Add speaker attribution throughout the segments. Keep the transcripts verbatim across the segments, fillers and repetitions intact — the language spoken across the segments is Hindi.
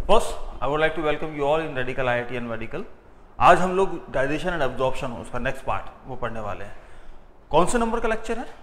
Speaker 1: First I would like to welcome you all in radical I I T and medical. आज हम लोग डाइजेशन एंड एब्जॉर्प्शन उसका नेक्स्ट पार्ट वो पढ़ने वाले हैं। कौन से नंबर का लेक्चर है?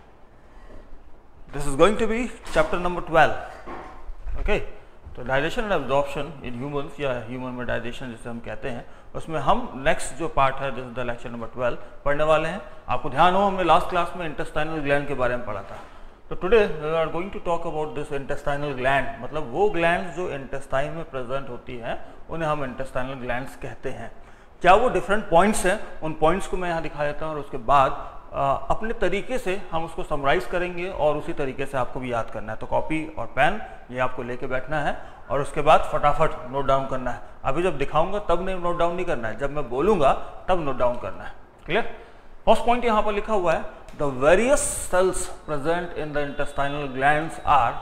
Speaker 1: This is going to be chapter number twelve. Okay, तो digestion and absorption in humans या ह्यूमन में डाइजेशन जिसे हम कहते हैं, उसमें हम नेक्स्ट जो पार्ट है this is the lecture number twelve पढ़ने वाले हैं। आपको ध्यान हो, हमने लास्ट क्लास में इंटेस्टाइनल ग्लैंड के बारे में पढ़ा था। तो today we are going to talk about this intestinal gland, मतलब वो ग्लैंड जो इंटेस्टाइन में प्रेजेंट होती हैं उन्हें हम इंटेस्टाइनल ग्लैंड्स कहते हैं। क्या वो डिफरेंट पॉइंट्स हैं, उन पॉइंट्स को मैं यहाँ दिखा देता हूँ और उसके बाद आ, अपने तरीके से हम उसको समराइज करेंगे और उसी तरीके से आपको भी याद करना है। तो कॉपी और पेन ये आपको लेके बैठना है और उसके बाद फटाफट नोट डाउन करना है। अभी जब दिखाऊंगा तब नहीं नोट डाउन नहीं करना है, जब मैं बोलूंगा तब नोट डाउन करना है। क्लियर? फर्स्ट पॉइंट यहाँ पर लिखा हुआ है, the various cells present in the intestinal glands are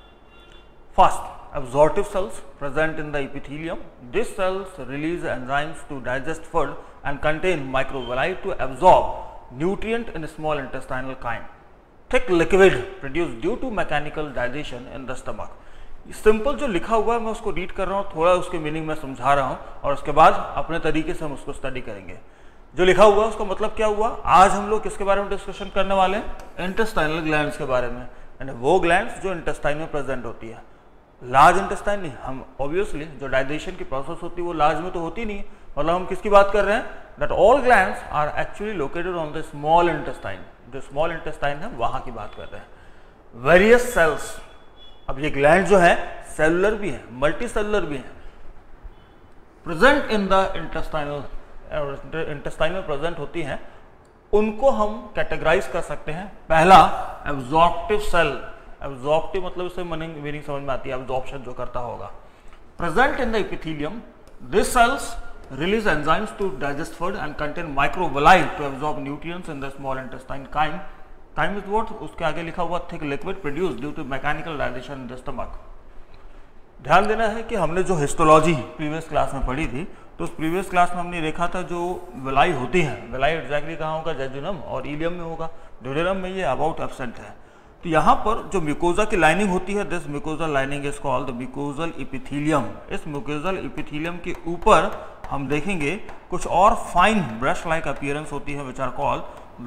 Speaker 1: first absorptive cells present in the epithelium. These cells release enzymes to digest food and contain microvilli to absorb nutrient in small intestinal chyme. Thick liquid produced due to mechanical digestion in the stomach. Simple जो लिखा हुआ है मैं उसको रीड कर रहा हूँ, थोड़ा उसके मीनिंग में समझा रहा हूँ और उसके बाद अपने तरीके से हम उसको स्टडी करेंगे। जो लिखा हुआ है उसका मतलब क्या हुआ? आज हम लोग किसके बारे में डिस्कशन करने वाले हैं? इंटेस्टाइनल ग्लैंड्स के बारे में, यानी वो ग्लैंड्स जो इंटेस्टाइन में प्रेजेंट होती है। लार्ज इंटेस्टाइन नहीं, हम ऑब्वियसली जो डाइजेशन की प्रोसेस होती है वो लार्ज में तो होती नहीं है, मतलब हम किसकी बात कर रहे हैं? That all glands are actually located on the small intestine. जो स्मॉल इंटेस्टाइन है वहां की बात कर रहे हैं। वेरियस सेल्स, अब ये ग्लैंड जो है सेलुलर भी है, मल्टी सेलुलर भी है, present in the intestinal intestine में प्रेजेंट होती हैं, उनको हम कैटेगराइज कर सकते हैं। पहला एब्जॉर्प्टिव सेल, एब्जॉर्प्टिव मतलब इससे मीनिंग समझ में आती है, एब्जॉर्प्शन जो करता होगा। Present in the epithelium, this cells release enzymes to digest food and contain microvilli to absorb nutrients in the small intestine chyme. Chyme is what? उसके आगे लिखा हुआ thick liquid produce due to mechanical digestion in the stomach. ध्यान देना है कि हमने जो हिस्टोलॉजी प्रीवियस क्लास में पढ़ी थी, तो उस प्रीवियस क्लास में हमने देखा था जो विलाई होती है, विलाई एग्जैक्टली कहाँ होगा? जेजुनम और इलियम में होगा। ड्यूडेनम में ये अबाउट एब्सेंट है। तो यहाँ पर जो म्यूकोजा की लाइनिंग होती है, this mucosal lining is called the mucosal epithelium. इस म्यूकोजल एपिथेलियम के ऊपर हम देखेंगे कुछ और फाइन ब्रश लाइक अपीयरेंस होती है which are called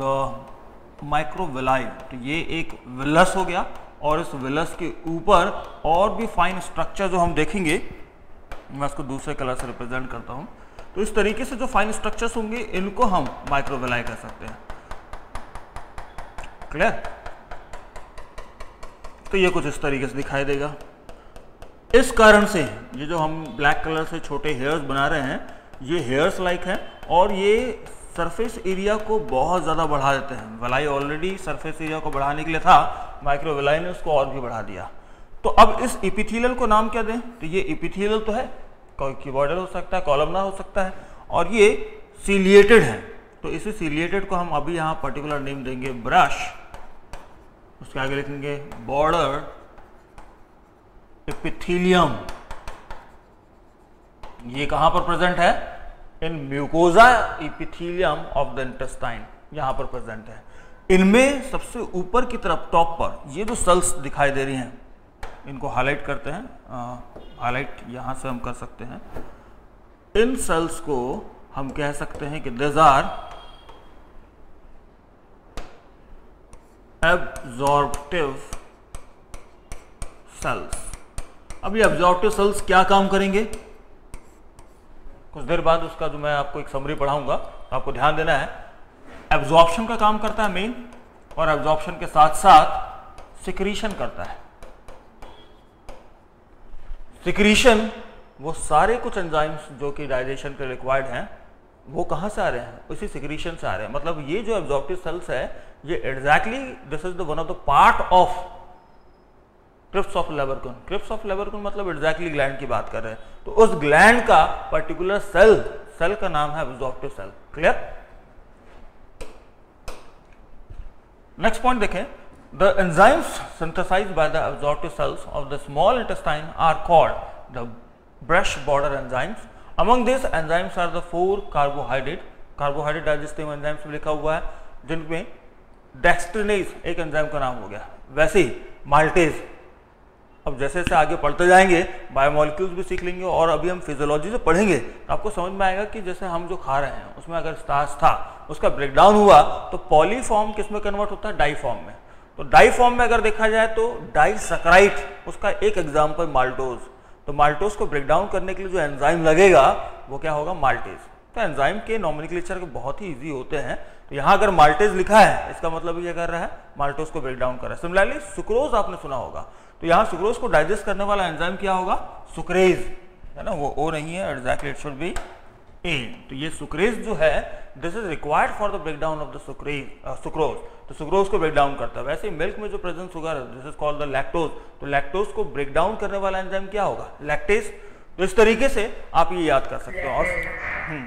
Speaker 1: the microvilli. तो ये एक विलस हो गया और इस विलस के ऊपर और भी फाइन स्ट्रक्चर जो हम देखेंगे, मैं इसको दूसरे कलर से रिप्रेजेंट करता हूँ। तो इस तरीके से जो फाइन स्ट्रक्चर्स होंगे इनको हम माइक्रोविलाई कह सकते हैं। क्लियर? तो ये कुछ इस तरीके से दिखाई देगा। इस कारण से ये जो हम ब्लैक कलर से छोटे हेयर्स बना रहे हैं, ये हेयर्स लाइक है और ये सरफेस एरिया को बहुत ज़्यादा बढ़ा देते हैं। विलाई ऑलरेडी सरफेस एरिया को बढ़ाने के लिए था, माइक्रोविलाई ने उसको और भी बढ़ा दिया। तो अब इस एपिथेलियल को नाम क्या दें? तो ये एपिथेलियल तो है, क्यूबॉइडल हो सकता है, कॉलमनार हो सकता है, और ये सीलिएटेड है। तो इसी सीलिएटेड को हम अभी यहाँ पर्टिकुलर नेम देंगे ब्रश, उसके आगे लिखेंगे बॉर्डर एपिथेलियम। ये कहां पर प्रेजेंट है? In mucosa epithelium of the intestine, यहां पर प्रेजेंट है। इनमें सबसे ऊपर की तरफ टॉप पर ये जो सेल्स दिखाई दे रही हैं, इनको हाईलाइट करते हैं, हाईलाइट यहां से हम कर सकते हैं। इन सेल्स को हम कह सकते हैं कि दिस आर एब्जॉर्प्टिव सेल्स। अब ये एब्जॉर्प्टिव सेल्स क्या काम करेंगे? कुछ देर बाद उसका जो मैं आपको एक समरी पढ़ाऊंगा, तो आपको ध्यान देना है। एब्जॉर्प्शन का काम करता है मेन, और एब्जॉर्प्शन के साथ साथ सिक्रीशन करता है। सिक्रीशन, वो सारे कुछ एंजाइम्स जो कि डाइजेशन के रिक्वायर्ड हैं, वो कहाँ से आ रहे हैं? उसी सिक्रीशन से आ रहे हैं। मतलब ये जो एब्जॉर्प्टिव सेल्स है, ये exactly this is the one of the part of crypts of Lieberkuhn. Crypts of Lieberkuhn मतलब एग्जैक्टली ग्लैंड की बात कर रहे हैं। तो उस ग्लैंड का पर्टिकुलर सेल, सेल का नाम है absorptive cell. Clear? Next point देखें, the enzymes synthesized by the absorptive cells of the small intestine are called the brush border enzymes. Among this enzymes are the four carbohydrate carbohydrate digestive enzymes में लिखा हुआ है, जिनमें डेक्स्ट्रिनेज एक एंजाइम का नाम हो गया, वैसे ही माल्टेज अब जैसे जैसे आगे पढ़ते जाएंगे बायोमोलिक्यूल्स भी सीख लेंगे और अभी हम फिजियोलॉजी से पढ़ेंगे तो आपको समझ में आएगा कि जैसे हम जो खा रहे हैं उसमें अगर स्टार्च था उसका ब्रेकडाउन हुआ तो पॉलीफॉर्म किस में कन्वर्ट होता है, डाई फॉर्म में। तो डाई फॉर्म में अगर देखा जाए तो डाइसैकेराइड उसका एक एग्जाम्पल माल्टोज। तो माल्टोज को ब्रेकडाउन करने के लिए जो एंजाइम लगेगा वो क्या होगा, माल्टेज। तो एंजाइम के नॉमेनक्लेचर के बहुत ही इजी होते हैं। तो यहाँ अगर माल्टेज लिखा है इसका मतलब ये कर रहा है माल्टोज को ब्रेक डाउन कर रहा है। सिमिलरली सुक्रोज आपने सुना होगा, तो यहाँ सुक्रोज को डाइजेस्ट करने वाला एंजाइम क्या होगा, सुक्रेज, है ना, वो ओ नहीं है, exactly it should be A. तो ये सुक्रेज जो है this is required for the break down of the sucrase sucrose. तो सुक्रोज को ब्रेक डाउन करता है। वैसे ही मिल्क में जो प्रेजेंट शुगर है this is called the lactose. तो लैक्टोज को ब्रेक डाउन करने वाला एंजाइम क्या होगा, लैक्टेज। तो इस तरीके से आप ये याद कर सकते हो। और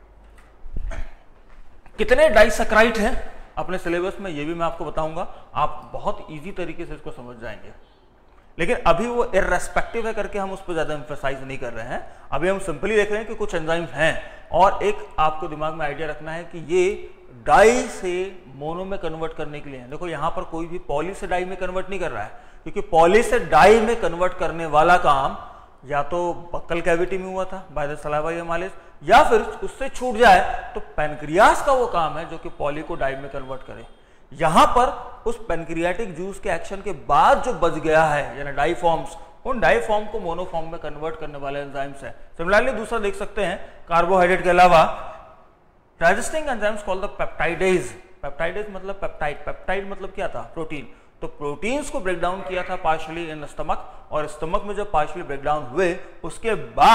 Speaker 1: कितने डाइसैकेराइड हैं अपने सिलेबस में ये भी मैं आपको बताऊंगा, आप बहुत इजी तरीके से इसको समझ जाएंगे। लेकिन अभी वो इररेस्पेक्टिव है करके हम उस पर ज्यादा एम्फेसाइज नहीं कर रहे हैं। अभी हम सिंपली देख रहे हैं कि कुछ एंजाइम्स हैं और एक आपको दिमाग में आइडिया रखना है कि ये डाई से मोनो में कन्वर्ट करने के लिए है। देखो यहाँ पर कोई भी पॉली से डाई में कन्वर्ट नहीं कर रहा है, क्योंकि पॉली से डाई में कन्वर्ट करने वाला काम या तो बक्कल कैविटी में हुआ था बाय द सलाइवा या मालिश, या फिर उससे छूट जाए तो पैनक्रियास का वो काम है जो कि पॉली को डाई में कन्वर्ट करे। यहां पर उस पैनक्रियाटिक जूस के एक्शन के बाद जो बच गया है यानी डाई फॉर्म्स, उन डाई फॉर्म को मोनोफॉर्म में कन्वर्ट करने वाले एंजाइम्स हैं। सिमिलरली दूसरा देख सकते हैं कार्बोहाइड्रेट के अलावा digesting enzymes called the peptidase. Peptidase मतलब पेप्टाइड, पेप्टाइड मतलब क्या था, प्रोटीन। तो प्रोटीन्स को ब्रेक डाउन किया था पार्शियली इन स्टमक, और स्टमक में जब पार्शियली ब्रेक डाउन हुए उसके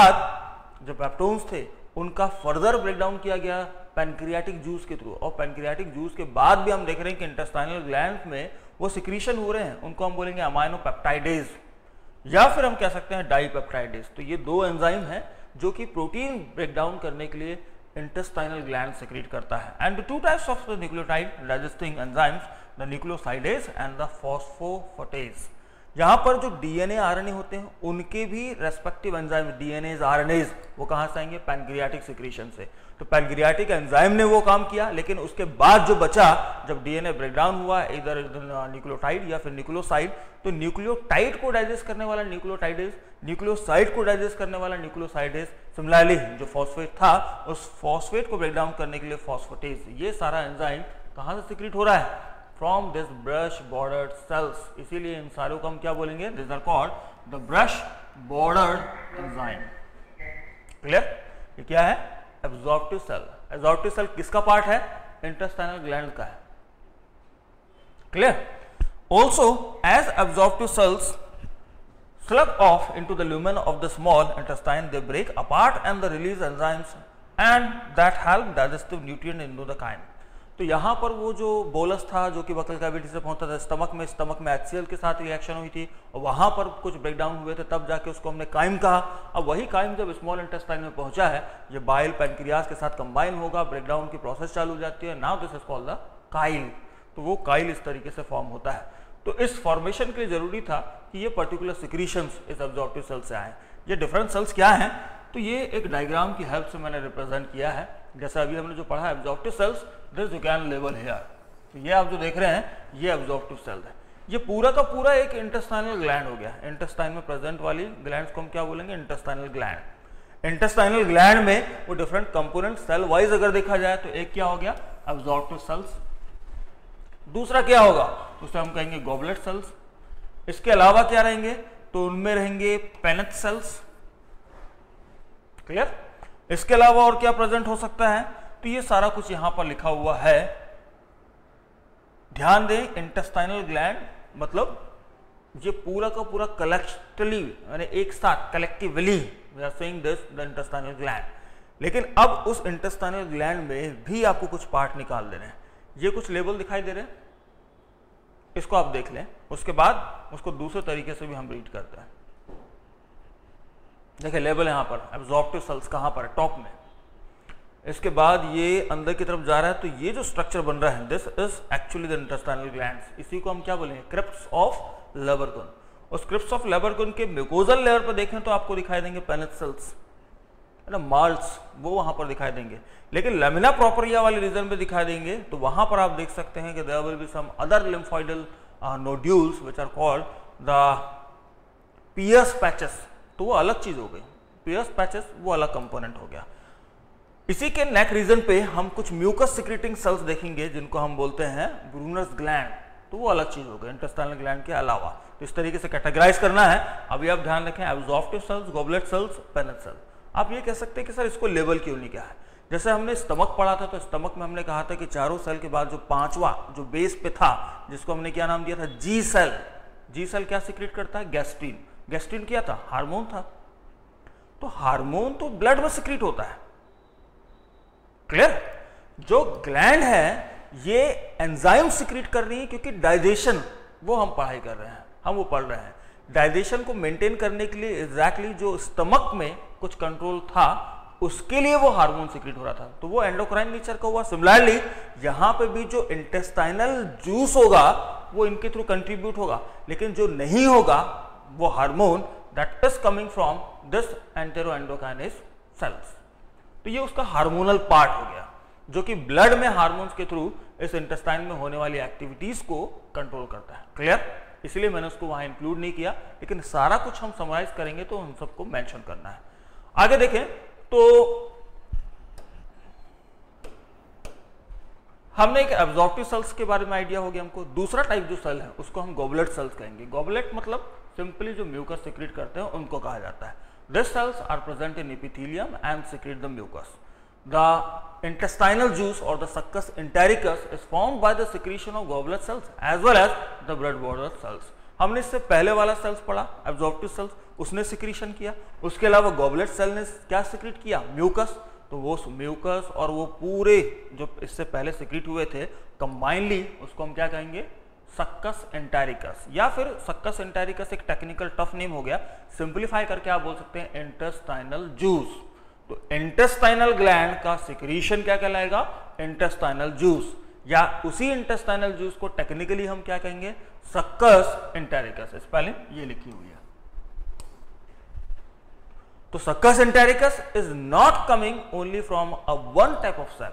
Speaker 1: बाद जो पेप्टोन्स थे उनका फर्दर ब्रेकडाउन किया गया पैनक्रियाटिक जूस के थ्रू। और पैनक्रियाटिक जूस के बाद भी हम देख रहे हैं कि इंटेस्टाइनल ग्लैंड में वो सिक्रीशन हो रहे हैं, उनको हम बोलेंगे अमाइनोपेप्टाइडेज या फिर हम कह सकते हैं डाइपेप्टाइडेज। तो ये दो एंजाइम हैं जो कि प्रोटीन ब्रेकडाउन करने के लिए इंटेस्टाइनल ग्लैंड सेक्रेट करता है। And two types of the nucleotide digesting enzymes, the nucleosidase and the phosphatase. यहाँ पर जो डीएनए आरएनए होते हैं उनके भी रेस्पेक्टिव एंजाइम डीएनए आरएनएज वो कहाँ से आएंगे, पैनक्रियाटिक सिक्रीशन से। तो पैनक्रियाटिक एंजाइम ने वो काम किया, लेकिन उसके बाद जो बचा जब डीएनए ब्रेकडाउन हुआ इधर न्यूक्लियोटाइड या फिर न्यूक्लियोसाइड, तो न्यूक्लियोटाइड को डाइजेस्ट करने वाला न्यूक्लियोटाइडेज, न्यूक्लियोसाइड को डाइजेस्ट करने वाला न्यूक्लियोसाइडेज। सिमिलरली जो फॉस्फेट था उस फॉस्फेट को ब्रेकडाउन करने के लिए फॉस्फेटेज। ये सारा एंजाइम कहाँ से सिक्रीट हो रहा है, from this brush bordered cells. इसीलिए इन सारों को हम क्या बोलेंगे, this are called the brush bordered enzyme. Clear, ये क्या है, एब्जॉर्प्टिव सेल। एब्जॉर्प्टिव सेल किसका पार्ट है, इंटेस्टाइनल ग्लैंड का है। Clear. Also as absorptive cells slug off into the lumen of the small intestine, they break apart and the release enzymes and that help digestive nutrient into the chyme। तो यहाँ पर वो जो बोलस था जो कि बकल कैविटी से पहुंचता था स्टमक में, स्टमक में एचसीएल के साथ रिएक्शन हुई थी और वहां पर कुछ ब्रेकडाउन हुए थे, तब जाके उसको हमने काइम कहा। अब वही काइम जब स्मॉल इंटेस्टाइन में पहुंचा है, ये बाइल पैनक्रियास के साथ कंबाइन होगा, ब्रेकडाउन की प्रोसेस चालू हो जाती है। Now this is called the chyle. तो वो काइल इस तरीके से फॉर्म होता है। तो इस फॉर्मेशन के लिए जरूरी था कि ये पर्टिकुलर सिक्रीशंस इस एब्जॉर्प्टिव सेल से आए। ये डिफरेंट सेल्स क्या हैं, तो ये एक डायग्राम की हेल्प से मैंने रिप्रेजेंट किया है। जैसा अभी हमने जो पढ़ा है absorptive cells, this you can label here. तो ये आप जो देख रहे हैं ये एब्जॉर्प्टिव सेल है। ये पूरा का पूरा एक इंटेस्टाइनल ग्लैंड हो गया। इंटेस्टाइन में प्रेजेंट वाली ग्लैंड्स को हम क्या बोलेंगे, इंटेस्टाइनल ग्लैंड। इंटेस्टाइनल ग्लैंड में वो डिफरेंट कंपोनेंट सेल वाइज अगर देखा जाए तो एक क्या हो गया, एब्जॉर्प्टिव सेल्स। दूसरा क्या होगा, उसे हम कहेंगे गॉबलेट सेल्स। इसके अलावा क्या रहेंगे, तो उनमें रहेंगे पेनेट सेल्स। क्लियर। इसके अलावा और क्या प्रेजेंट हो सकता है, तो ये सारा कुछ यहां पर लिखा हुआ है। ध्यान दें, इंटेस्टाइनल ग्लैंड मतलब ये पूरा का पूरा कलेक्टिवली यानी एक साथ collectively we are saying this the intestinal gland. लेकिन अब उस इंटेस्टाइनल ग्लैंड में भी आपको कुछ पार्ट निकाल देने हैं। ये कुछ लेबल दिखाई दे रहे हैं, इसको आप देख लें, उसके बाद उसको दूसरे तरीके से भी हम रीड करते हैं। देखिए लेबल यहां पर एब्जॉर्प्टिव सेल्स कहां पर है, टॉप में। इसके बाद ये अंदर की तरफ जा रहा है, तो ये जो स्ट्रक्चर बन रहा है this is actually the intestinal glands. इसी को हम क्या बोलेंगे, क्रिप्ट्स ऑफ लेबरकुन। उस क्रिप्ट्स ऑफ लेबरकुन के म्यूकोजल लेयर पर देखें तो आपको दिखाई देंगे पेनेट सेल्स, है ना, माल्ट्स, वो वहां पर दिखाई देंगे। लेकिन लेमिना प्रोपरिया वाले रीजन में दिखाई देंगे तो वहां पर आप देख सकते हैं कि there will be some other lymphoidal nodules which are called the Peyer's patches, तो वो अलग चीज हो गई, पियर्स पैचेस वो अलग कंपोनेंट हो गया। इसी के नेक रीजन पे हम कुछ म्यूकस सिक्रेटिंग सेल्स देखेंगे जिनको हम बोलते हैं ब्रूनर्स ग्लैंड, तो वो अलग चीज हो गई इंटेस्टाइनल ग्लैंड के अलावा। तो इस तरीके से कैटेगराइज करना है। अभी आप ध्यान रखें, absorptive cells, goblet cells, Paneth cell. आप ये कह सकते हैं कि सर इसको लेवल क्यों नहीं किया है। जैसे हमने स्टमक पढ़ा था, तो स्टमक में हमने कहा था कि चारों सेल के बाद जो पांचवा जो बेस पे था, जिसको हमने क्या नाम दिया था, जी सेल। जी सेल क्या सिक्रेट करता है, गैस्ट्रीन। गैस्ट्रीन क्या था, हार्मोन था। तो हार्मोन तो ब्लड में सिक्रेट होता है, क्लियर। जो ग्लैंड है ये एंजाइम सिक्रेट कर रही है, क्योंकि डाइजेशन वो हम पढ़ाई कर रहे हैं, हम वो पढ़ रहे हैं। डाइजेशन को मेंटेन करने के लिए एग्जैक्टली जो स्टमक में कुछ कंट्रोल था, उसके लिए वो हार्मोन सिक्रेट हो रहा था, तो वो एंडोक्राइन नेचर का हुआ। सिमिलरली यहां पे भी जो इंटेस्टाइनल जूस होगा वो इनके थ्रू कंट्रीब्यूट होगा, लेकिन जो नहीं होगा वो hormone that is coming from this entero endocrine cells. तो ये उसका हार्मोनल पार्ट हो गया, जो कि ब्लड में हार्मोन्स के थ्रू इस इंटेस्टाइन में होने वाली एक्टिविटीज को कंट्रोल करता है, क्लियर। इसलिए मैंने उसको वहां इंक्लूड नहीं किया, लेकिन सारा कुछ हम समराइज करेंगे तो उन सबको मेंशन करना है। आगे देखें तो हमने एक एब्जॉर्प्टिव सेल्स के बारे में आइडिया हो गया हमको। दूसरा टाइप जो सेल है उसको हम गॉबलेट सेल्स कहेंगे। गॉबलेट मतलब सिंपली जो म्यूकस सिक्रेट करते हैं उनको कहा जाता है। This cells are present in epithelium and secrete the mucus. The intestinal juice or the succus entericus is formed by the secretion of goblet cells as well as the blood border cells. हमने इससे पहले वाला सेल्स पढ़ा एब्जॉर्प्टिव सेल्स, उसने सिक्रीशन किया। उसके अलावा गॉबलेट सेल ने क्या सिक्रीट किया, म्यूकस। तो वो म्यूकस और वो पूरे जो इससे पहले सिक्रीट हुए थे कंबाइनली उसको हम क्या कहेंगे, सक्कस एंटेरिकस, या फिर सक्कस एंटेरिकस एक टेक्निकल टफ नेम हो गया। सिंप्लीफाई करके आप बोल सकते हैं इंटेस्टाइनल जूस। तो इंटेस्टाइनल ग्लैंड का सिक्रीशन क्या कहलाएगा, इंटेस्टाइनल जूस, या उसी इंटेस्टाइनल जूस को टेक्निकली हम क्या कहेंगे, सक्कस एंटेरिकस। स्पेलिंग ये लिखी हुई है। तो succus entericus is not coming only from a one type of cell.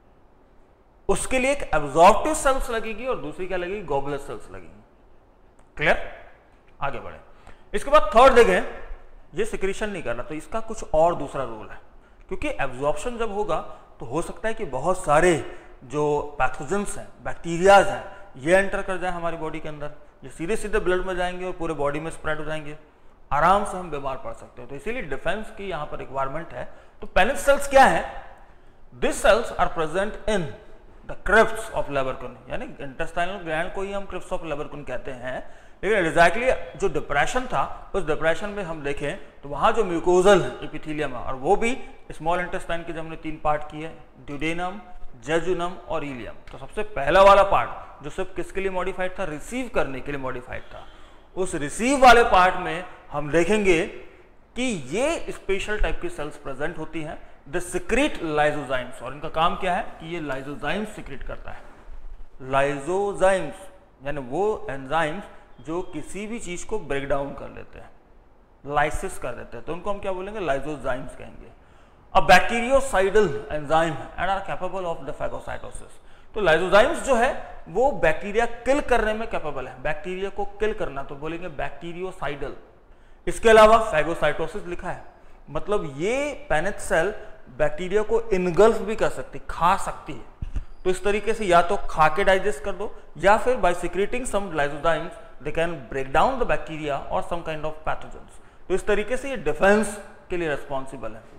Speaker 1: उसके लिए एक एब्जॉर्प्टिव सेल्स लगेगी और दूसरी क्या लगेगी, गॉबलेट सेल्स लगेगी, क्लियर। आगे बढ़े। इसके बाद थर्ड देखें, ये सिक्रीशन नहीं करना, तो इसका कुछ और दूसरा रोल है। क्योंकि एब्जॉर्प्शन जब होगा तो हो सकता है कि बहुत सारे जो पैथोजेंस हैं, बैक्टीरियाज हैं, ये एंटर कर जाए हमारी बॉडी के अंदर, ये सीधे सीधे ब्लड में जाएंगे और पूरे बॉडी में स्प्रेड हो जाएंगे, आराम से हम बीमार पड़ सकते हैं। तो इसीलिए डिफेंस की यहाँ पर रिक्वायरमेंट है। तो पेनिस सेल्स क्या है, this cells are present in the crypts of Lieberkuhn, यानी इंटेस्टाइनल ग्लैंड को ही हम क्रिप्ट्स ऑफ लेबरकुन कहते हैं। लेकिन एग्जैक्टली जो डिप्रेशन था, उस डिप्रेशन में हम देखें तो वहां जो म्यूकोजल एपिथेलियम है, और वो भी स्मॉल इंटेस्टाइन के जो हमने तीन पार्ट किए, ड्यूडेनम, जेजुनम और इलियम। तो सबसे पहला वाला पार्ट जो सिर्फ किसके लिए मॉडिफाइड था, रिसीव करने के लिए मॉडिफाइड था। उस रिसीव वाले पार्ट में हम देखेंगे कि ये स्पेशल टाइप की सेल्स प्रेजेंट होती हैं, द सिक्रेट लाइजोजाइम्स। और इनका काम क्या है कि ये लाइजोजाइम्स सिक्रेट करता है। लाइजोजाइम्स यानी वो एंजाइम्स जो किसी भी चीज को ब्रेक डाउन कर लेते हैं, लाइसिस कर देते हैं, तो उनको हम क्या बोलेंगे, लाइजोजाइम्स कहेंगे। अब bacteriocidal enzyme and are capable of the phagocytosis. तो लाइजोजाइम्स जो है वो बैक्टीरिया किल करने में कैपेबल है, बैक्टीरिया को किल करना, तो बोलेंगे बैक्टीरियोसाइडल। इसके अलावा फैगोसाइटोसिस लिखा है, मतलब ये पेनिस सेल बैक्टीरिया को इनगल्फ भी कर सकती, खा सकती है। तो इस तरीके से या तो खा के डाइजेस्ट कर दो, या फिर by secreting some lysozymes they can break down the bacteria or some kind of pathogens. तो इस तरीके से ये डिफेंस के लिए रिस्पॉन्सिबल है।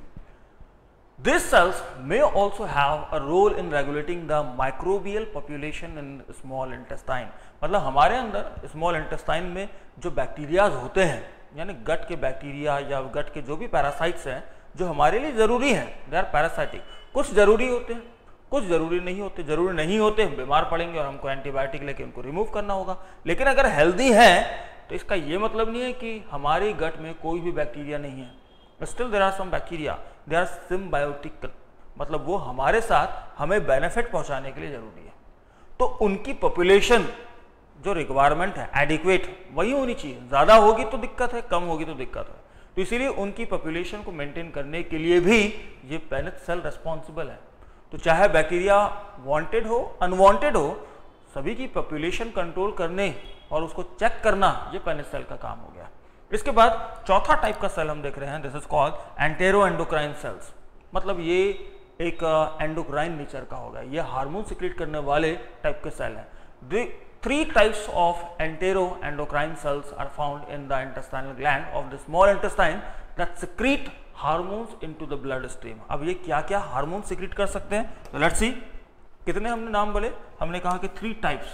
Speaker 1: These cells may also have a role in regulating the microbial population in small intestine. मतलब हमारे अंदर स्मॉल इंटेस्टाइन में जो बैक्टीरियाज होते हैं, यानी गट के बैक्टीरिया या गट के जो भी पैरासाइट्स हैं जो हमारे लिए जरूरी हैं, दे आर पैरासाइटिक। कुछ जरूरी होते हैं, कुछ जरूरी नहीं होते। जरूरी नहीं होते हम बीमार पड़ेंगे और हमको एंटीबायोटिक लेके उनको रिमूव करना होगा। लेकिन अगर हेल्दी है तो इसका ये मतलब नहीं है कि हमारे गट में कोई भी बैक्टीरिया नहीं है। Still there are some bacteria, they are symbiotic, मतलब वो हमारे साथ हमें बेनिफिट पहुंचाने के लिए जरूरी है। तो उनकी पॉपुलेशन जो रिक्वायरमेंट है एडिक्वेट वही होनी चाहिए। ज्यादा होगी तो दिक्कत है, कम होगी तो दिक्कत है। तो इसीलिए उनकी पॉपुलेशन को मेंटेन करने के लिए भी ये पेनिस सेल रिस्पॉन्सिबल है। तो चाहे बैक्टीरिया वांटेड हो अनवांटेड हो, सभी की पॉपुलेशन कंट्रोल करने और उसको चेक करना ये पेनिस सेल का काम हो गया। इसके बाद चौथा टाइप का सेल हम देख रहे हैं, this is called entero endocrine cells. मतलब ये एक एंडोक्राइन नेचर का होगा, ये हार्मोन सिक्रीट करने वाले टाइप के सेल हैं। The three types of entero endocrine cells are found in the intestinal gland of the small intestine that secrete hormones into the blood stream. अब ये क्या क्या हार्मोन सिक्रीट कर सकते हैं, तो लेट्स सी। कितने हमने नाम बोले, हमने कहा कि थ्री टाइप्स,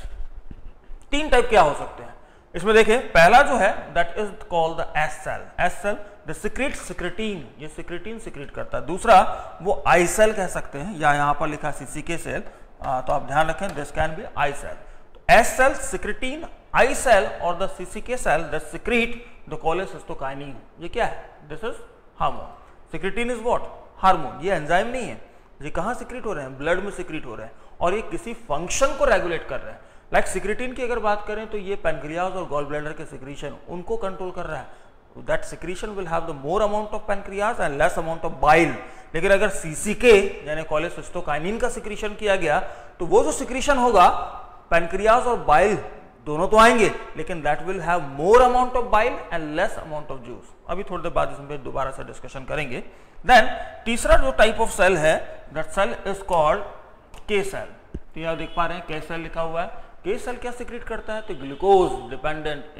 Speaker 1: तीन टाइप क्या हो सकते हैं इसमें। देखिए पहला जो है that is called the S cell. S cell the secrete secretin, ये सिक्रेटीन सिक्रीट करता है। दूसरा वो आई सेल कह सकते हैं, या यहाँ पर लिखा सीसीके सेल, तो आप ध्यान रखें this can be I cell. तो S cell secretin, I cell और the CCK cell that secrete the cholecystokinin. ये क्या है, this is hormone. Secretin is what, hormone. ये एंजाइम नहीं है, ये कहाँ सिक्रीट हो रहे हैं, ब्लड में सिक्रीट हो रहे हैं, और ये किसी फंक्शन को रेगुलेट कर रहे हैं। लाइक like सिक्रेटिन की अगर बात करें तो ये पैनक्रियाज और गॉल ब्लैडर के सिक्रीशन उनको कंट्रोल कर रहा है। That secretion will have the more amount of pancreas and less amount of bile. लेकिन अगर सीसीके यानी कोलेसिस्टोकाइनिन का सिक्रीशन किया गया तो वो जो सिक्रीशन होगा, पैनक्रियाज और बाइल दोनों तो आएंगे, लेकिन that will have more amount of bile and less amount of juice. अभी थोड़ी देर बाद इसमें दोबारा से डिस्कशन करेंगे। देन तीसरा जो टाइप ऑफ सेल है, that cell is called K cell. तो यहां देख पा रहे हैं के सेल लिखा हुआ है। के सेल क्या सिक्रीट करता है, तो ग्लूकोज डिपेंडेंट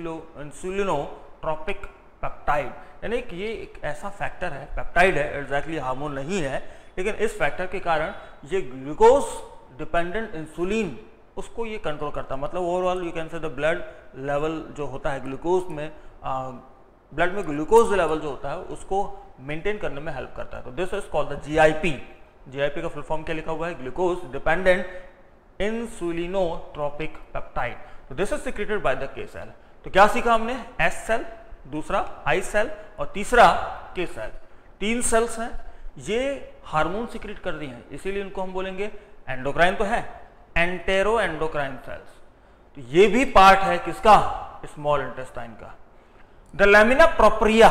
Speaker 1: इंसुलिनोट्रोपिक पेप्टाइड, यानी कि ये एक ऐसा फैक्टर है, पेप्टाइड है, एग्जैक्टली हार्मोन नहीं है, लेकिन इस फैक्टर के कारण ये ग्लूकोज डिपेंडेंट इंसुलिन उसको ये कंट्रोल करता है। मतलब overall you can say the blood level जो होता है ग्लूकोज में, ब्लड में ग्लूकोज लेवल जो होता है उसको मेंटेन करने में हेल्प करता है। तो this is called the GIP. GIP का फुल फॉर्म क्या लिखा हुआ है, ग्लूकोज डिपेंडेंट इंसुलिनोट्रोपिक पेप्टाइड। तो this is secreted by the K cell. तो क्या सीखा हमने, एस सेल, दूसरा आई सेल और तीसरा के सेल। तीन सेल्स हैं, ये हार्मोन सिक्रेट कर रही हैं, इसीलिए इनको हम बोलेंगे एंडोक्राइन तो है, एंटेरो एंडोक्राइन सेल्स। तो ये भी पार्ट है किसका, स्मॉल इंटेस्टाइन का। The lamina propria.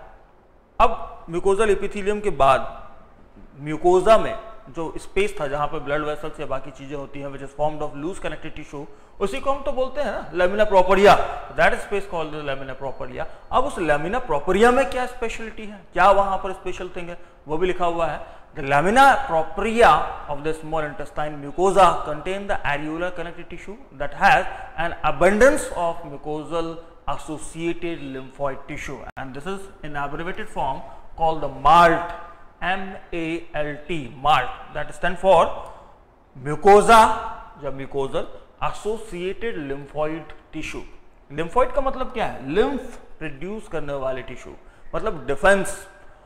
Speaker 1: अब म्यूकोजल एपिथेलियम के बाद म्यूकोजा में जो स्पेस था जहां पर ब्लड वेसल्स या बाकी चीजें होती हैं, which is formed of loose connected tissue, उसी को हम तो बोलते हैं ना lamina propria. That space called lamina propria. अब उस लैमिना प्रोपरिया में क्या स्पेशलिटी है, क्या वहां पर स्पेशल थिंग है, वो भी लिखा हुआ है। The lamina propria of the small intestine mucosa contain the areolar connected tissue that has an abundance of mucosal associated lymphoid tissue, and this is in abbreviated form called the MALT, M A L T, MALT, that stand for mucosa या mucosal associated lymphoid tissue। lymphoid का मतलब क्या है, lymph प्रोड्यूस करने वाले टिश्यू, मतलब डिफेंस।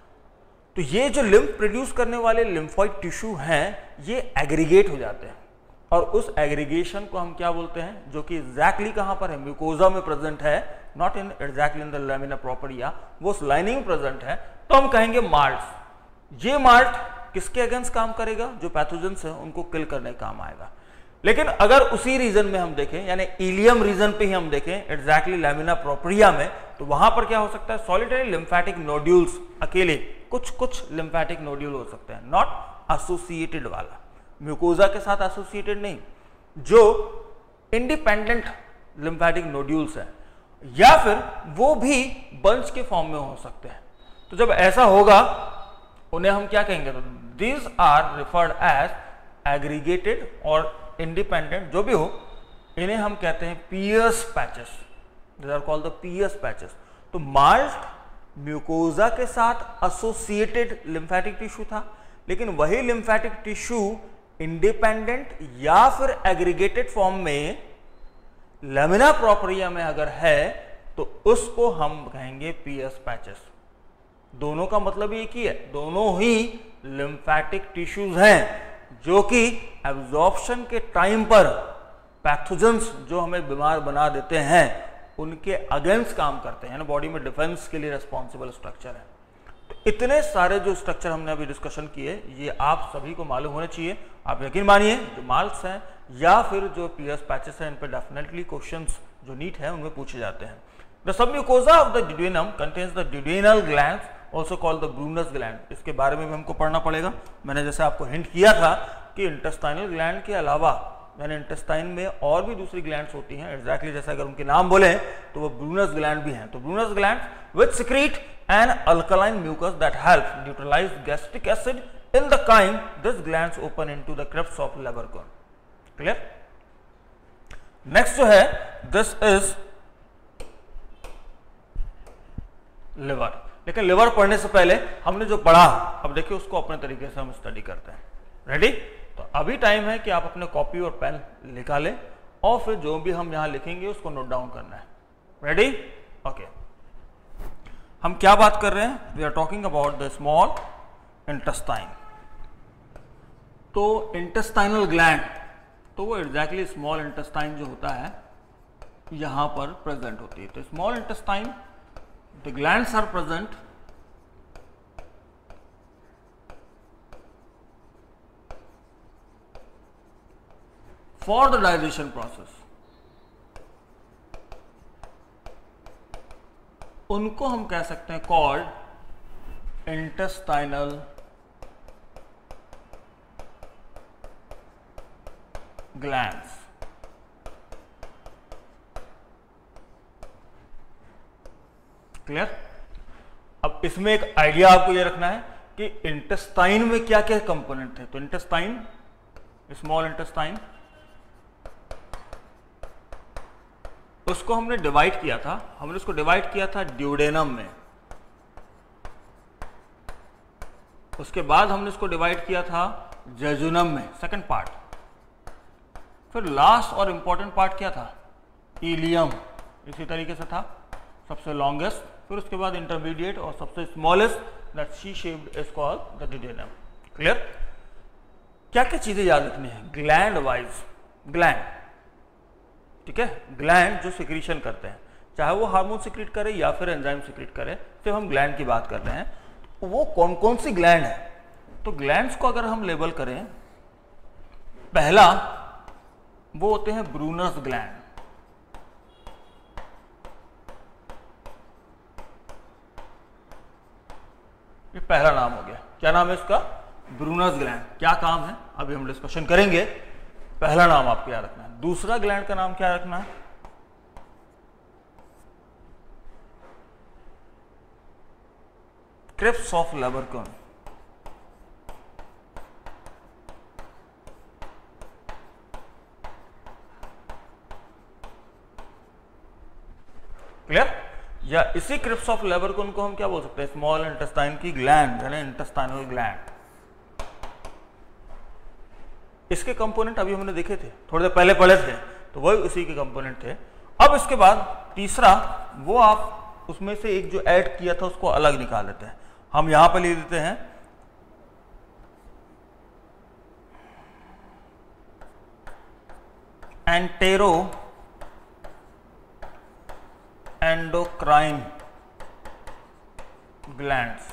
Speaker 1: तो ये जो lymph प्रोड्यूस करने वाले lymphoid टिश्यू हैं, ये एग्रीगेट हो जाते हैं, और उस एग्रीगेशन को हम क्या बोलते हैं, जो कि एग्जैक्टली कहां पर है, म्यूकोजा में प्रेजेंट है, not in exactly in the lamina propria, वो उस लाइनिंग में प्रेजेंट है, तो हम कहेंगे माल्ट्स। ये माल्ट किसके अगेंस्ट काम करेगा, जो पैथोजेंस है उनको किल करने का काम आएगा। लेकिन अगर उसी रीजन में हम देखें, यानी इलियम रीजन पे ही हम देखें एग्जैक्टली लैमिना प्रोपरिया में, तो वहां पर क्या हो सकता है, सॉलिटरी लिम्फेटिक नोड्यूल्स, अकेले कुछ कुछ लिम्फेटिक नोड्यूल हो सकते हैं, नॉट एसोसिएटेड वाला, म्यूकोजा के साथ एसोसिएटेड नहीं, जो इंडिपेंडेंट लिम्फेटिक नोड्यूल्स हैं, या फिर वो भी बंच के फॉर्म में हो सकते हैं। तो जब ऐसा होगा उन्हें हम क्या कहेंगे, तो these are referred as aggregated और इंडिपेंडेंट, जो भी हो, इन्हें हम कहते हैं Peyer's patches. These are called the Peyer's patches. तो माल्ट म्यूकोजा के साथ एसोसिएटेड लिम्फेटिक टिश्यू था, लेकिन वही लिम्फेटिक टिश्यू इंडिपेंडेंट या फिर एग्रीगेटेड फॉर्म में लैमिना प्रोपरिया में अगर है, तो उसको हम कहेंगे पीएस पैचेस। दोनों का मतलब एक ही है, दोनों ही लिम्फेटिक टिश्यूज हैं, जो कि एब्जॉर्प्शन के टाइम पर पैथोजेंस जो हमें बीमार बना देते हैं उनके अगेंस्ट काम करते हैं, बॉडी में डिफेंस के लिए रिस्पॉन्सिबल स्ट्रक्चर है। तो इतने सारे जो स्ट्रक्चर हमने अभी डिस्कशन किए, ये आप सभी को मालूम होने चाहिए। आप यकीन मानिए, जो माल्ट्स हैं या फिर जो पीएस पैचेस हैं, इन पर डेफिनेटली क्वेश्चंस जो नीट है उनमें पूछे जाते हैं। The submucosa of the duodenum contains the duodenal glands, also called the Brunner's gland. इसके बारे में भी हमको पढ़ना पड़ेगा। मैंने जैसे आपको हिंट किया था कि इंटेस्टाइनल ग्लैंड के अलावा यानी इंटेस्टाइन में और भी दूसरी ग्लैंड्स होती हैं, एग्जैक्टली जैसे अगर उनके नाम बोले तो वो ब्रूनस ग्लैंड भी हैं। तो Brunner's gland which secrete an alkaline mucus that help neutralize gastric acid in the chyme, this glands open into the crypts of Lieberkuhn. Clear? Next जो है दिस इज लिवर। लेकिन लिवर पढ़ने से पहले हमने जो पढ़ा, अब देखिए उसको अपने तरीके से हम स्टडी करते हैं। रेडी? तो अभी टाइम है कि आप अपने कॉपी और पेन निकालें और फिर जो भी हम यहां लिखेंगे उसको नोट डाउन करना है। रेडी? ओके। हम क्या बात कर रहे हैं? We are talking about the small intestine. तो इंटेस्टाइनल ग्लैंड, तो वो एग्जैक्टली स्मॉल इंटेस्टाइन जो होता है यहां पर प्रेजेंट होती है। तो small intestine, the glands are present for the digestion process। उनको हम कह सकते हैं called intestinal glands। क्लियर? अब इसमें एक आइडिया आपको ये रखना है कि इंटेस्टाइन में क्या क्या कंपोनेंट थे। तो इंटेस्टाइन, स्मॉल इंटेस्टाइन, उसको हमने डिवाइड किया था, हमने उसको डिवाइड किया था ड्यूडेनम में। उसके बाद हमने उसको डिवाइड किया था जेजुनम में, सेकंड पार्ट। फिर लास्ट और इंपॉर्टेंट पार्ट क्या था? इलियम, इसी तरीके से था, सबसे लॉन्गेस्ट। फिर उसके बाद इंटरमीडिएट और सबसे smallest, that C shaped is called the duodenum. Clear? क्या क्या चीजें याद रखनी है ग्लैंड वाइज? ग्लैंड, ठीक है, ग्लैंड जो सिक्रीशन करते हैं, चाहे वो हार्मोन सिक्रीट करे या फिर एंजाइम सिक्रीट करे, सिर्फ हम ग्लैंड की बात कर रहे हैं, तो वो कौन कौन सी ग्लैंड है? तो ग्लैंड्स को अगर हम लेबल करें, पहला वो होते हैं ब्रूनस ग्लैंड। ये पहला नाम हो गया। क्या नाम है इसका? Brunner's gland. क्या काम है अभी हम डिस्कशन करेंगे। पहला नाम आपको याद रखना है। दूसरा ग्लैंड का नाम क्या रखना है? Crypts of Lieberkuhn. क्लियर? या इसी क्रेफ्ट्स ऑफ लेबरकोन को हम क्या बोल सकते हैं? स्मॉल इंटेस्टाइन की ग्लैंड, यानी इंटेस्टाइनल ग्लैंड। इसके कंपोनेंट अभी हमने देखे थे, थोड़ी देर पहले पढ़े थे, तो वही उसी के कंपोनेंट थे। अब इसके बाद तीसरा, वो आप उसमें से एक जो ऐड किया था उसको अलग निकाल लेते हैं। हम यहां पर ले देते हैं एंटेरो एंडोक्राइन ग्लैंड्स।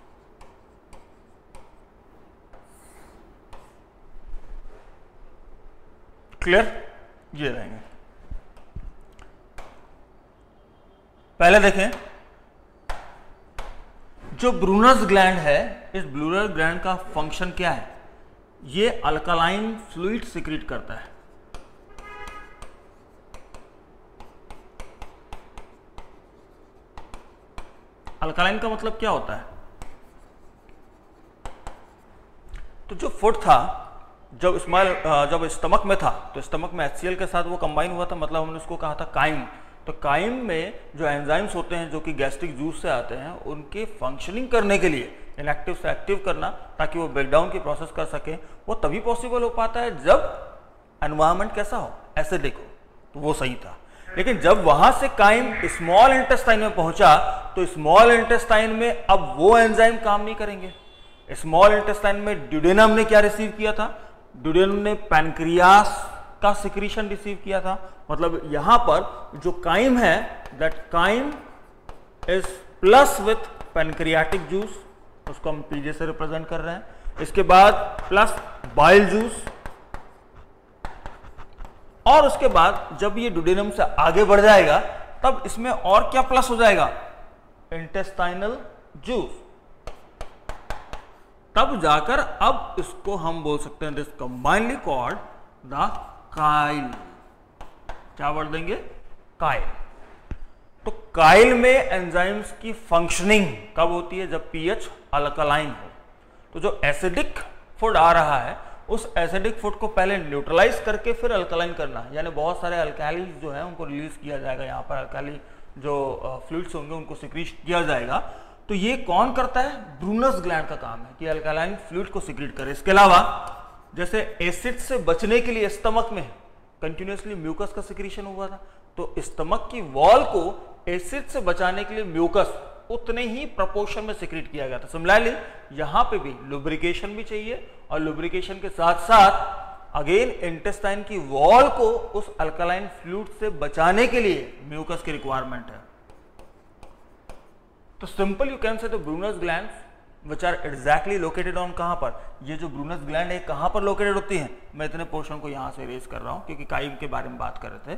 Speaker 1: क्लियर? ये रहेंगे। पहले देखें, जो ब्रूनस ग्लैंड है, इस ब्रूनस ग्लैंड का फंक्शन क्या है? ये अल्कलाइन फ्लूइड सिक्रीट करता है। अल्कलाइन का मतलब क्या होता है? तो जो फूड था, जब स्मॉल जब स्टमक में था, तो स्टमक में एचसीएल के साथ वो कंबाइन हुआ था, मतलब हमने उसको कहा था काइम। तो काइम में जो एंजाइम्स होते हैं जो कि गैस्ट्रिक जूस से आते हैं, उनके फंक्शनिंग करने के लिए इनएक्टिव से एक्टिव करना, ताकि वो ब्रेकडाउन की प्रोसेस कर सके, वो तभी पॉसिबल हो पाता है जब एनवायरमेंट कैसा हो? एसिडिक हो। तो वो सही था। लेकिन जब वहां से काइम स्मॉल इंटेस्टाइन में पहुंचा, तो स्मॉल इंटेस्टाइन में अब वो एंजाइम काम नहीं करेंगे। स्मॉल इंटेस्टाइन में ड्यूडेनम ने क्या रिसीव किया था? ड्यूडेनम ने पैनक्रियास का सिक्रीशन रिसीव किया था। मतलब यहां पर जो काइम है, that chyme is plus with pancreatic juice, उसको हम पीजे से रिप्रेजेंट कर रहे हैं। इसके बाद प्लस बाइल जूस, और उसके बाद जब ये ड्यूडेनम से आगे बढ़ जाएगा, तब इसमें और क्या प्लस हो जाएगा? Intestinal juice. तब जाकर अब इसको हम बोल सकते हैं this combinely called the chyle. क्या वर्ड देंगे? काइल। तो काइल में एंजाइम्स की फंक्शनिंग कब होती है? जब पीएच अल्कलाइन हो। तो जो एसिडिक फूड आ रहा है उस एसिडिक फूड को पहले न्यूट्रलाइज करके फिर अल्कलाइन करना, यानी बहुत सारे अल्कालीज जो है उनको रिलीज किया जाएगा, यहाँ पर अल्काली जो फ्लूइड्स होंगे उनको सिक्रीट किया जाएगा। तो ये कौन करता है? ब्रूनस ग्लैंड का काम है कि अल्कालाइन फ्लूइड को सिक्रीट करे। इसके अलावा जैसे एसिड से बचने के लिए स्टमक में कंटिन्यूसली म्यूकस का सिक्रीशन हुआ था, तो स्टमक की वॉल को एसिड से बचाने के लिए म्यूकस उतने ही प्रोपोर्शन में सिक्रीट किया गया था। सिमिलरली यहां पे भी लुब्रिकेशन भी चाहिए और लुब्रिकेशन के साथ साथ अगेन इंटेस्टाइन की वॉल को उस अल्कलाइन फ्लूइड से बचाने के लिए म्यूकस की रिक्वायरमेंट है। तो simple you can say the Brunner's glands which are exactly located on कहां पर? ये जो ब्रूनस ग्लैंड है कहां पर लोकेटेड होती हैं? मैं इतने पोर्शन को यहां से इरेज कर रहा हूं क्योंकि काइम के बारे में बात कर रहे थे।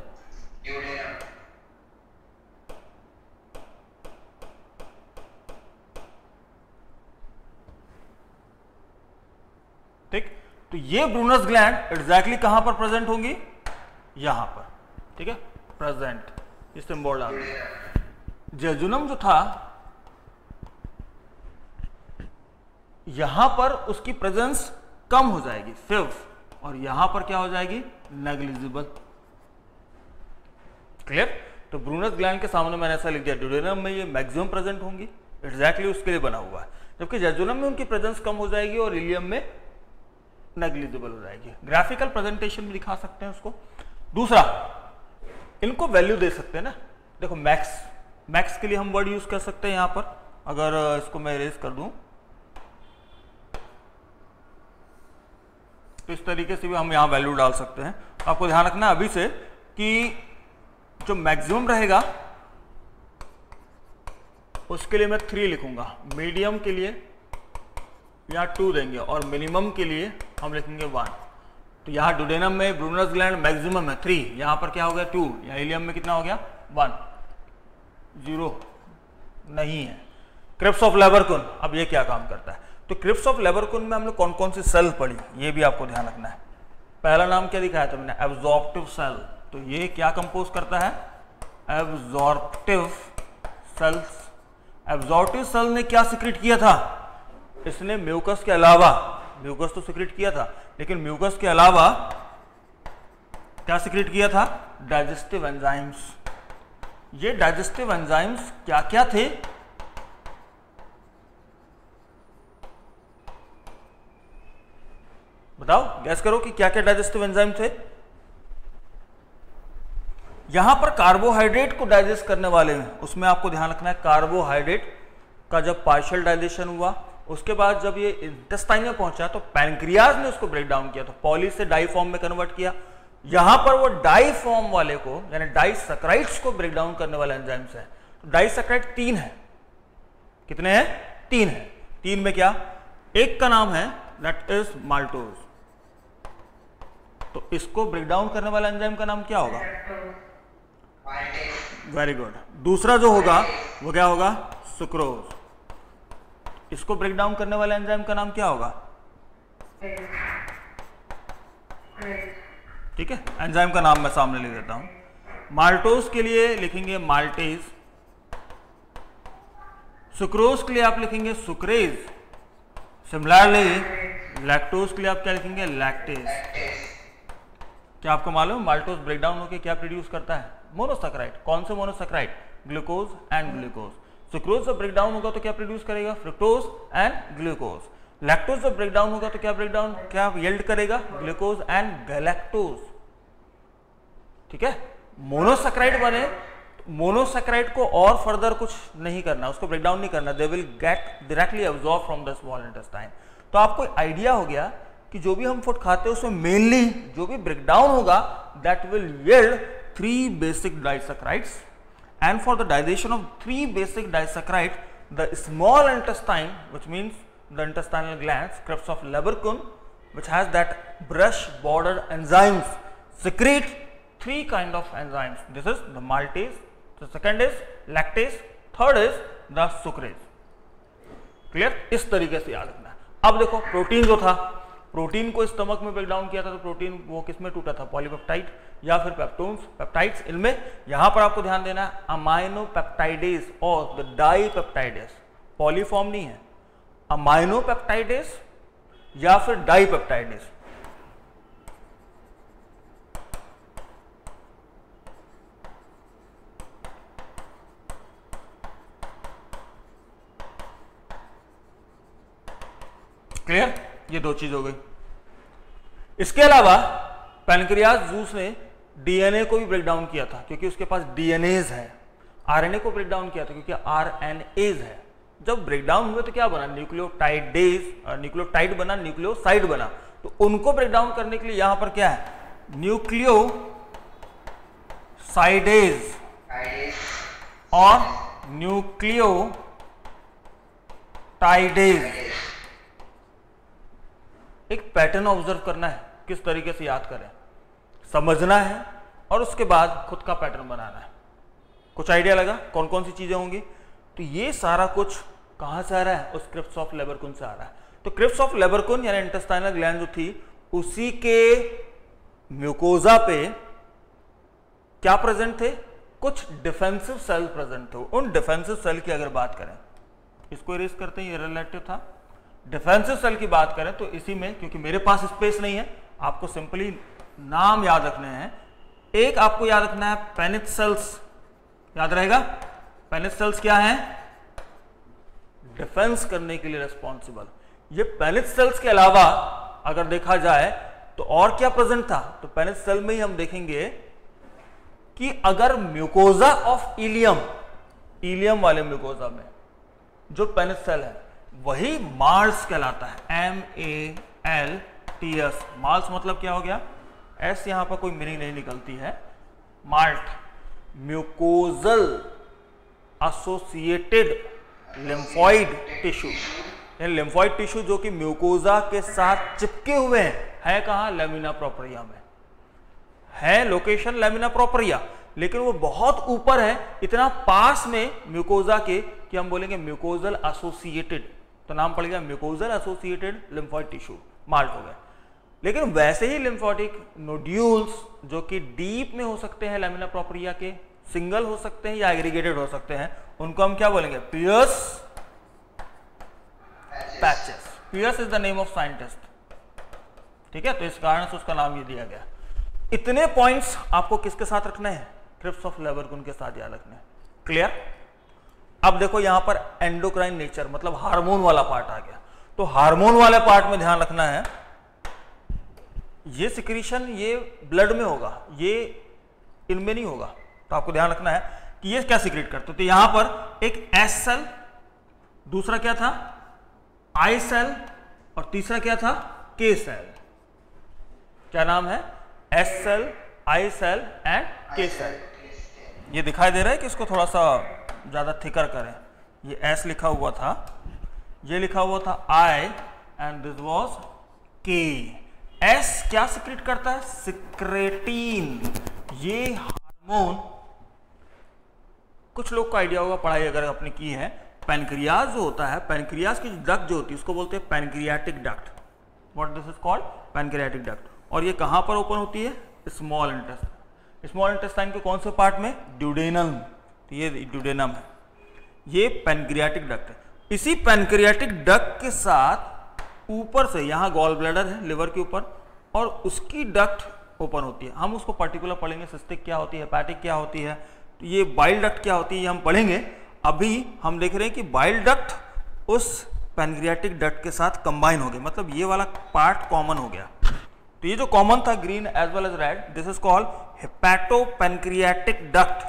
Speaker 1: ठीक, तो ये ब्रूनस ग्लैंड एग्जैक्टली कहां पर प्रेजेंट होंगी? यहां पर। ठीक है, प्रेजेंट, इस सिंबल डाल दो। जेजुनम जो था यहां पर उसकी प्रेजेंस कम हो जाएगी सिर्फ, और यहां पर क्या हो जाएगी? नेग्लिजिबल। क्लियर? तो ब्रूनस ग्लैंड के सामने मैंने ऐसा लिख दिया, ड्यूडेनम में ये मैक्सिमम प्रेजेंट होंगी, एग्जैक्टली उसके लिए बना हुआ है, जबकि जेजुनम में उनकी प्रेजेंस कम हो जाएगी और इलियम में नेग्लिजिबल हो जाएगी। ग्राफिकल प्रेजेंटेशन भी दिखा सकते हैं उसको। दूसरा, इनको वैल्यू दे सकते हैं ना। देखो मैक्स, मैक्स के लिए हम वर्ड यूज कर सकते हैं यहां पर। अगर इसको मैं इरेज कर दूं तो इस तरीके से भी हम यहां वैल्यू डाल सकते हैं। आपको ध्यान रखना है अभी से कि जो मैक्सिमम रहेगा उसके लिए मैं थ्री लिखूंगा, मीडियम के लिए यहाँ टू देंगे और मिनिमम के लिए हम लिखेंगे वन। तो यहाँ ड्यूडेनम में ब्रूनस ग्लैंड मैक्सिमम है थ्री, यहाँ पर क्या हो गया? टू। यहाँ इलियम में कितना हो गया? वन। जीरो नहीं है। क्रिप्स ऑफ लेबरकुन, अब ये क्या काम करता है? तो क्रिप्स ऑफ लेबरकुन में हमने कौन कौन सी सेल पढ़ी ये भी आपको ध्यान रखना है। पहला नाम क्या दिखाया था मैंने? Absorptive cell. तो ये क्या कंपोज करता है? Absorptive sales. एब्जॉर्प्टिव सेल ने क्या सिक्रीट किया था? इसने म्यूकस के अलावा, म्यूकस तो सिक्रीट किया था, लेकिन म्यूकस के अलावा क्या सिक्रीट किया था? Digestive enzymes. ये डाइजेस्टिव एंजाइम्स क्या क्या थे? बताओ, गैस करो कि क्या क्या डाइजेस्टिव एंजाइम थे। यहां पर कार्बोहाइड्रेट को डाइजेस्ट करने वाले में, उसमें आपको ध्यान रखना है कार्बोहाइड्रेट का जब पार्शियल डाइजेशन हुआ उसके बाद जब ये इंटेस्टाइन में पहुंचा तो पैनक्रियाज ने उसको ब्रेक डाउन किया, तो पॉली से डाई फॉर्म में कन्वर्ट किया। यहां पर वो डाई फॉर्म वाले को यानी डाइसैकराइड्स को ब्रेक डाउन करने वाले एंजाइम्स है। तो डाइसैकराइड तीन है। कितने हैं? तीन है। तीन में क्या? एक का नाम है दैट इज माल्टोज, तो इसको ब्रेक डाउन करने वाला एंजाइम का नाम क्या होगा? Very good. दूसरा जो होगा वो क्या होगा? सुक्रोज। इसको ब्रेक डाउन करने वाले एंजाइम का नाम क्या होगा? ठीक है, एंजाइम का नाम मैं सामने लिख देता हूं। माल्टोज के लिए लिखेंगे माल्टेज, सुक्रोज के लिए आप लिखेंगे सुक्रेज, सिमिलरली लैक्टोज के लिए आप क्या लिखेंगे? लैक्टेज। क्या आपको मालूम है माल्टोज ब्रेकडाउन होकर क्या प्रोड्यूस करता है? मोनोसैकेराइड। कौन से monosaccharide? Glucose and glucose. Sucrose जब ब्रेकडाउन होगा तो क्या प्रोड्यूस करेगा? Fructose and glucose. लैक्टोज जब ब्रेकडाउन होगा तो क्या ब्रेकडाउन क्या यील्ड करेगा? Glucose and galactose. ठीक है, मोनोसैकेराइड बने, मोनोसैकेराइड को और फर्दर कुछ नहीं करना, उसको ब्रेकडाउन नहीं करना, they will get directly absorb from the small intestine. तो आपको आइडिया हो गया कि जो भी हम फूड खाते हैं उसमें मेनली जो भी ब्रेकडाउन होगा that will yield three basic disaccharides, and for the digestion of three basic disaccharide the small intestine which means the intestinal glands crypts of Lieberkuhn which has that brush border enzymes secrete three kind of enzymes. This is the maltase, the second is lactase, third is the sucrase. Clear? इस तरीके से याद रखना है। अब देखो प्रोटीन जो था प्रोटीन को स्टमक में ब्रेक डाउन किया था तो प्रोटीन वो किस में टूटा था, पॉलीपेप्टाइड या फिर पेप्टोन्स, पेप्टाइड्स। इनमें यहां पर आपको ध्यान देना है अमाइनो पेप्टाइडेज और द डाईपेप्टाइडेज, पॉलीफॉर्म नहीं है, अमाइनो पेप्टाइडेज या फिर डाईपेप्टाइडेज। क्लियर, ये दो चीज हो गई। इसके अलावा पैनक्रियाज जूस ने डीएनए को भी ब्रेक डाउन किया था क्योंकि उसके पास डीएनएज है। आरएनए को ब्रेक डाउन किया था क्योंकि आरएनएज है। जब ब्रेक डाउन हुए तो क्या बना, न्यूक्लियोटाइडेज, न्यूक्लियोटाइड बना, न्यूक्लियोसाइड बना। तो उनको ब्रेक डाउन करने के लिए यहां पर क्या है, न्यूक्लियोसाइडेज और न्यूक्लियोटाइडेज। एक पैटर्न ऑब्जर्व करना है, किस तरीके से याद करें, समझना है और उसके बाद खुद का पैटर्न बनाना है। कुछ आइडिया लगा कौन कौन सी चीजें होंगी? तो ये सारा कुछ कहां से आ रहा है, उस क्रिप्स ऑफ लेबरकुन से आ रहा है। तो क्रिप्स ऑफ लेबरकुन यानी इंटेस्टाइनल ग्लैंड जो थी उसी के म्यूकोजा पे क्या प्रेजेंट थे, कुछ डिफेंसिव सेल प्रेजेंट थे। उन डिफेंसिव सेल की अगर बात करें, इसको इरेज करते हैं, ये रिलेटिव था। डिफेंसिव सेल की बात करें तो इसी में, क्योंकि मेरे पास स्पेस नहीं है, आपको सिंपली नाम याद रखने हैं। एक आपको याद रखना है पेनिथ सेल्स, याद रहेगा। पेनिथ सेल्स क्या है, डिफेंस करने के लिए रिस्पॉन्सिबल। ये पेनिथ सेल्स के अलावा अगर देखा जाए तो और क्या प्रेजेंट था, तो पेनिथ सेल में ही हम देखेंगे कि अगर म्यूकोजा ऑफ इलियम, इलियम वाले म्यूकोजा में जो पेनिथ सेल है वही मार्स कहलाता है, M A L T S. MALTs मतलब क्या हो गया, एस यहां पर कोई मीनिंग नहीं निकलती है, MALT, mucosal associated lymphoid tissue. Lymphoid tissue जो कि म्यूकोजा के साथ चिपके हुए हैं, है कहां, लैमिना प्रोपरिया में है, लोकेशन लैमिना प्रोपरिया, लेकिन वो बहुत ऊपर है, इतना पास में म्यूकोजा के कि हम बोलेंगे म्यूकोजल एसोसिएटेड, तो नाम पड़ गया mucosal associated lymphoid tissue, MALT हो गया। लेकिन वैसे ही लिम्फोटिक नोड्यूल्स जो कि डीप में हो सकते हैं लैमिना प्रोपरिया के, सिंगल हो सकते हैं या एग्रीगेटेड हो सकते हैं, उनको हम क्या बोलेंगे, Peyer's patches. Peyer's is the name of scientist, ठीक है, तो इस कारण से उसका नाम ये दिया गया। इतने पॉइंट्स आपको किसके साथ रखने हैं, क्रिप्स ऑफ लेबरकुन के साथ याद रखने हैं। क्लियर। अब देखो यहां पर एंडोक्राइन नेचर मतलब हार्मोन वाला पार्ट आ गया। तो हार्मोन वाले पार्ट में ध्यान रखना है, ये सिक्रीशन ये ब्लड में होगा, ये इनमें नहीं होगा। तो आपको ध्यान रखना है कि ये क्या सिक्रेट करते। तो यहां पर एक एस सेल, दूसरा क्या था आई सेल, और तीसरा क्या था के सेल। क्या नाम है, S cell, I cell and K cell. ये दिखाई दे रहा है कि इसको थोड़ा सा ज्यादा थिकर करें। ये एस लिखा हुआ था, ये लिखा हुआ था I and this was K. S क्या सिक्रेट करता है, सिक्रेटीन। ये हार्मोन कुछ लोग को आइडिया होगा, पढ़ाई अगर आपने की है, पैनक्रियाज जो होता है, पैनक्रियाज की डक्ट जो होती है उसको बोलते हैं pancreatic duct. What this is called, pancreatic duct. और ये कहां पर ओपन होती है, स्मॉल इंटेस्टाइन। स्मॉल इंटेस्टाइन के कौन से पार्ट में, ड्यूडेनम। तो ये ड्यूडेनम है, ये पैनक्रियाटिक डक्ट है। इसी पैनक्रियाटिक डक्ट के साथ ऊपर से यहां गॉल ब्लैडर है लिवर के ऊपर, और उसकी डक्ट ओपन होती है। हम उसको पर्टिकुलर पढ़ेंगे, सिस्टिक क्या होती है, हेपेटिक क्या होती है, तो ये बाइल डक्ट क्या होती है ये हम पढ़ेंगे। अभी हम देख रहे हैं कि बाइल डक्ट उस पैनक्रियाटिक डक्ट के साथ कंबाइन हो गया, मतलब ये वाला पार्ट कॉमन हो गया। तो ये जो कॉमन था green as well as red, this is called hepatopancreatic duct.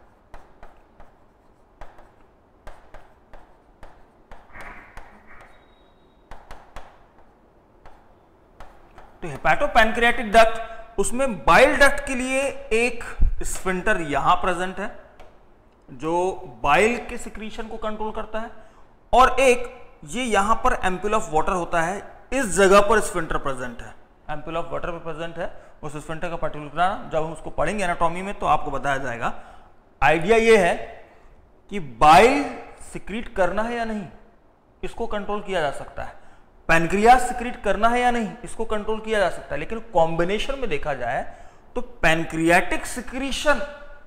Speaker 1: तो हेपेटोपैनक्रियाटिक डक्ट, उसमें बाइल डक्ट के लिए एक स्फिंक्टर यहां प्रेजेंट है जो बाइल के सिक्रीशन को कंट्रोल करता है, और एक ये यहां पर एम्पुल ऑफ वाटर होता है, इस जगह पर स्फिंक्टर प्रेजेंट है, एम्पुल ऑफ वाटर पे प्रेजेंट है। उस स्फिंक्टर का पर्टिकुलर नाम जब हम उसको पढ़ेंगे एनाटॉमी में तो आपको बताया जाएगा। आइडिया ये है कि बाइल सिक्रीट करना है या नहीं, इसको कंट्रोल किया जा सकता है। पैनक्रियास सिक्रीट करना है या नहीं, इसको कंट्रोल किया जा सकता है, लेकिन कॉम्बिनेशन में देखा जाए तो पैनक्रियाटिक सिक्रीशन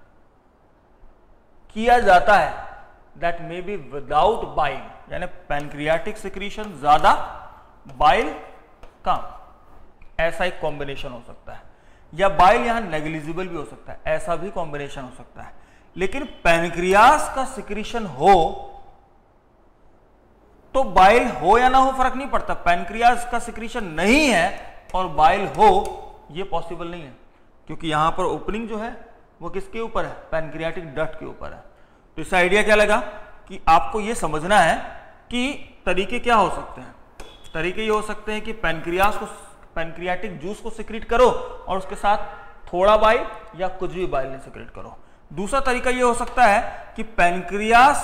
Speaker 1: किया जाता है that may be without bile, यानी पैनक्रियाटिक सिक्रीशन ज्यादा, बाइल कम, ऐसा एक कॉम्बिनेशन हो सकता है। या बाइल यहां नेग्लिजिबल भी हो सकता है, ऐसा भी कॉम्बिनेशन हो सकता है। लेकिन पैनक्रियास का सिक्रीशन हो तो बाइल हो या ना हो फर्क नहीं पड़ता। पैनक्रियास का सिक्रीशन नहीं है और बाइल हो, यह पॉसिबल नहीं है, क्योंकि यहां पर ओपनिंग जो है वो किसके ऊपर है, पैनक्रियाटिक डक्ट के ऊपर है। तो इससे आइडिया क्या लगा कि आपको यह समझना है कि तरीके क्या हो सकते हैं। तरीके ये हो सकते हैं कि पैनक्रियास को, पैनक्रियाटिक जूस को सिक्रीट करो और उसके साथ थोड़ा बाइल या कुछ भी बाइल नहीं सिक्रीट करो। दूसरा तरीका ये हो सकता है कि पैनक्रियास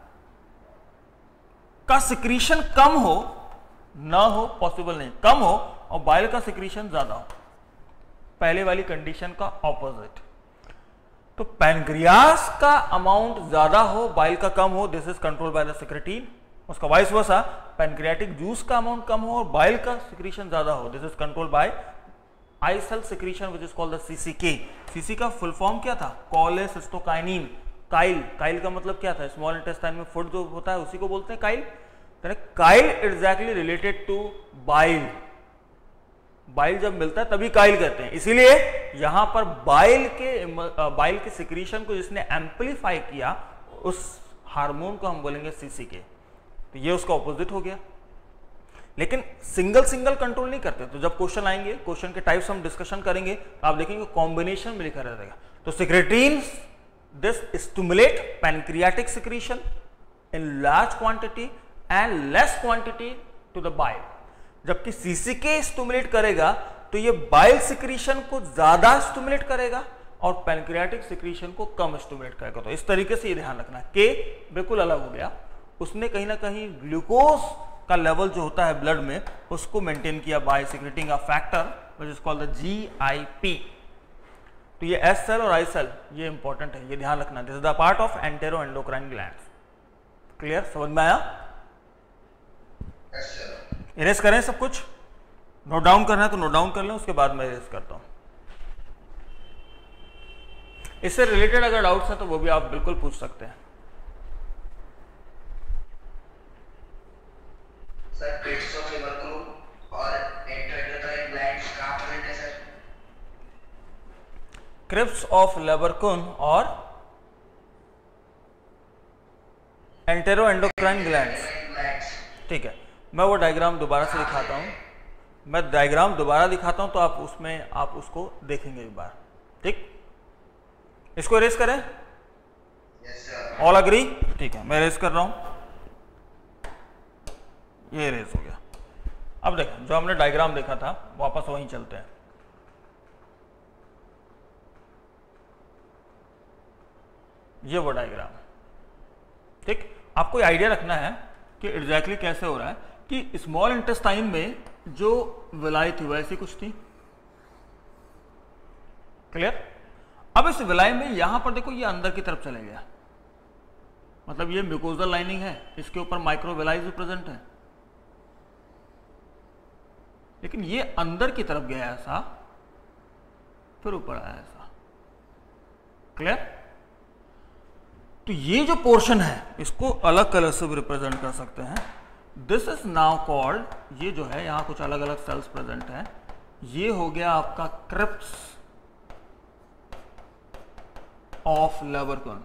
Speaker 1: का सिक्रीशन कम हो, ना हो पॉसिबल नहीं, कम हो और बाइल का सिक्रीशन ज्यादा हो, पहले वाली कंडीशन का ऑपोजिट। तो पैनक्रियास का अमाउंट ज्यादा हो, बाइल का कम हो, this is control by the secretin. उसका वाइस वर्सा, पैनक्रियाटिक जूस का अमाउंट कम हो और बाइल का सिक्रीशन ज्यादा हो, this is control by I cell secretion which is called the CCK. CC का फुल फॉर्म क्या था, कोलेसिस्टोकाइनिन। काइल, काइल का मतलब क्या था, स्मॉल इंटेस्टाइन में फूड जो होता है उसी को बोलते हैं chyle. Chyle exactly related to bile, bile जब मिलता है तभी काइल कहते हैं। इसीलिए यहां पर बाइल के बाइल के सिक्रीशन को जिसने एम्पलीफाई किया उस हार्मोन को हम बोलेंगे सीसीके। तो ये उसका ऑपोजिट हो गया। लेकिन सिंगल सिंगल कंट्रोल नहीं करते, तो जब क्वेश्चन आएंगे, क्वेश्चन के टाइप्स हम डिस्कशन करेंगे, आप देखेंगे कॉम्बिनेशन में लिखा रहेगा। तो secretin this stimulate pancreatic secretion in large quantity and less quantity to the bile, जबकि सीसीके स्टिमुलेट करेगा तो ये बाइल सिक्रीशन को ज्यादा स्टिमुलेट करेगा और पैनक्रियाटिक सिक्रीशन को कम स्टिमुलेट करेगा। तो इस तरीके से ये ध्यान रखना। के बिल्कुल अलग हो गया, उसने कहीं ना कहीं ग्लूकोज का लेवल जो होता है ब्लड में उसको मेंटेन किया by secreting a factor which is called the G I P. तो ये एस सेल और आई सेल ये इंपॉर्टेंट है, ये ध्यान रखना। This is the part of entero endocrine glands. Clear, समझ में आया? इरेज करें सब कुछ, नोट डाउन करना है तो नोट डाउन कर लें, उसके बाद मैं इरेज करता हूं। इससे रिलेटेड अगर डाउट्स हैं तो वो भी आप बिल्कुल पूछ सकते हैं।
Speaker 2: सर क्रिप्स ऑफ लेबरकोन और एंटेरोएंडोक्राइन ग्लैंड्स कहां प्रेजेंट है सर?
Speaker 1: क्रिप्स ऑफ लेबरकोन और एंटेरोएंडोक्राइन ग्लैंड्स, ठीक है। मैं वो डायग्राम दोबारा से दिखाता हूं, मैं डायग्राम दोबारा दिखाता हूं तो आप उसमें आप उसको देखेंगे एक बार, ठीक। इसको इरेज करें?
Speaker 2: Yes sir.
Speaker 1: All agree? ठीक है, मैं इरेज कर रहा हूं। ये इरेज हो गया। अब देखें, जो हमने डायग्राम देखा था वापस वहीं चलते हैं। ये वो डायग्राम, ठीक। आपको आइडिया रखना है कि एग्जैक्टली कैसे हो रहा है कि स्मॉल इंटेस्टाइन में जो विलाई थी वैसी कुछ थी, क्लियर। अब इस विलाई में यहां पर देखो ये अंदर की तरफ चले गया, मतलब ये म्यूकोजल लाइनिंग है, इसके ऊपर माइक्रोविलाई भी प्रेजेंट है, लेकिन ये अंदर की तरफ गया ऐसा, फिर ऊपर आया ऐसा, क्लियर। तो ये जो पोर्शन है इसको अलग कलर से भी रिप्रेजेंट कर सकते हैं। दिस इज नाउ कॉल्ड, ये जो है यहां कुछ अलग अलग सेल्स प्रेजेंट है, ये हो गया आपका क्रिप्स ऑफ लेबरकोन।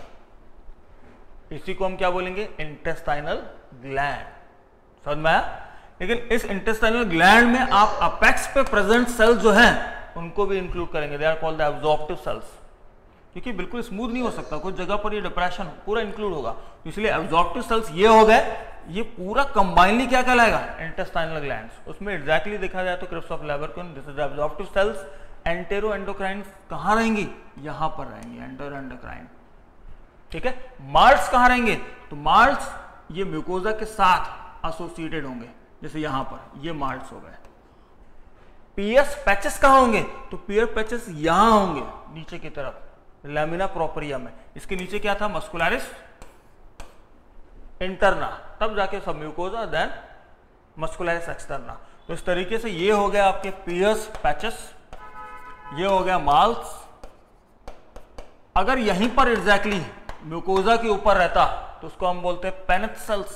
Speaker 1: इसी को हम क्या बोलेंगे, इंटेस्टाइनल ग्लैंड। समझ में आया? लेकिन इस इंटेस्टाइनल ग्लैंड में आप अपेक्स पे प्रेजेंट सेल्स जो हैं उनको भी इंक्लूड करेंगे, they are called the absorptive cells, क्योंकि बिल्कुल स्मूथ नहीं हो सकता, कुछ जगह पर ये डिप्रेशन पूरा इंक्लूड होगा, इसलिए एब्जॉर्प्टिव सेल्स ये हो गए। ये पूरा कंबाइनली क्या कहलाएगा, इंटेस्टाइनल ग्लैंड्स। उसमें एग्जैक्टली देखा जाए तो crypts of Lieberkuhn, this is absorptive cells. Enteroendocrine कहां रहेंगी, यहां पर रहेंगी एंटेरो एंडोक्राइन, ठीक है। मार्ट्स कहां रहेंगे, तो मार्ट्स ये म्यूकोजा के साथ एसोसिएटेड होंगे, जैसे यहां पर ये मार्ट्स हो गए। पीएस पैचेस कहां होंगे, तो पीएस पैचेस यहां होंगे नीचे की तरफ, लैमिना प्रोपरिया में। इसके नीचे क्या था, मस्कुलरिस इंटरना, तब जाके सब म्यूकोजा, देन मस्कुलरिस एक्सटर्ना। तो इस तरीके से ये हो गया आपके पियर्स पैचेस, ये हो गया माल्स। अगर यहीं पर एग्जैक्टली म्यूकोजा के ऊपर रहता तो उसको हम बोलते हैं पेनिथ सेल्स।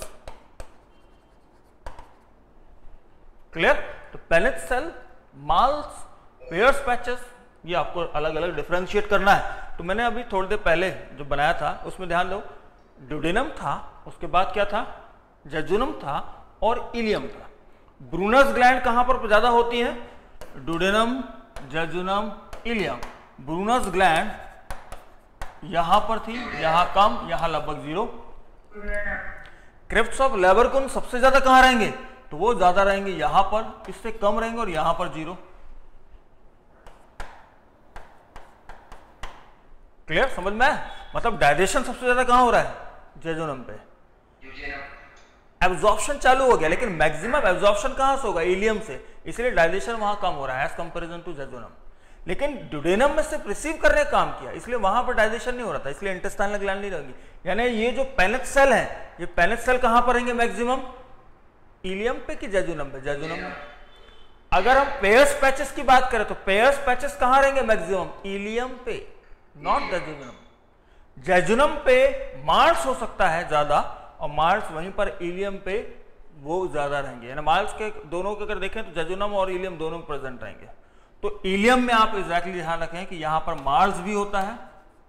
Speaker 1: क्लियर? तो Paneth cell, MALTs, Peyer's patches, ये आपको अलग अलग डिफरेंशिएट करना है। तो मैंने अभी थोड़ी देर पहले जो बनाया था उसमें ध्यान दो, ड्यूडेनम था, उसके बाद क्या था, जेजुनम था और इलियम था। ब्रूनस ग्लैंड कहां पर ज्यादा होती है? Duodenum, jejunum, ileum. Brunner's gland यहां पर थी, यहां कम, यहां लगभग जीरो। क्रिप्स ऑफ लेबरकुन सबसे ज्यादा कहां रहेंगे? तो वो ज्यादा रहेंगे यहां पर, इससे कम रहेंगे और यहां पर जीरो। क्लियर? समझ में आया? मतलब डाइजेशन सबसे ज्यादा कहां हो रहा है? जेजुनम पे। एब्जॉर्प्शन चालू हो गया, लेकिन मैक्सिमम एब्जॉर्प्शन कहां से होगा? इलियम से, इसलिए डाइजेशन वहां कम हो रहा है एज कंपेरिजन टू जेजुनम। लेकिन ड्यूडेनम में से रिसीव करने का काम किया, इसलिए वहां पर डाइजेशन नहीं हो रहा था, इसलिए इंटेस्टाइनल ग्लैंड नहीं रहेंगी। यानी ये जो पेनिथ सेल है, ये पेनिथ सेल कहां पर रहेंगे मैक्सिमम? इलियम पे कि जेजुनम पे? जेजुनम में। अगर हम पेयर्स पैचेस की बात करें तो पेयर्स पैचेस कहां रहेंगे मैक्सिमम? इलियम पे, नॉट जेजुनम। जेजुनम पे मार्स हो सकता है ज्यादा, और मार्स वहीं पर इलियम पे वो ज्यादा रहेंगे। यानी मार्स के दोनों के अगर देखें तो जेजुनम और इलियम दोनों प्रेजेंट रहेंगे। तो इलियम में आप एग्जैक्टली ध्यान रखें कि यहां पर मार्स भी होता है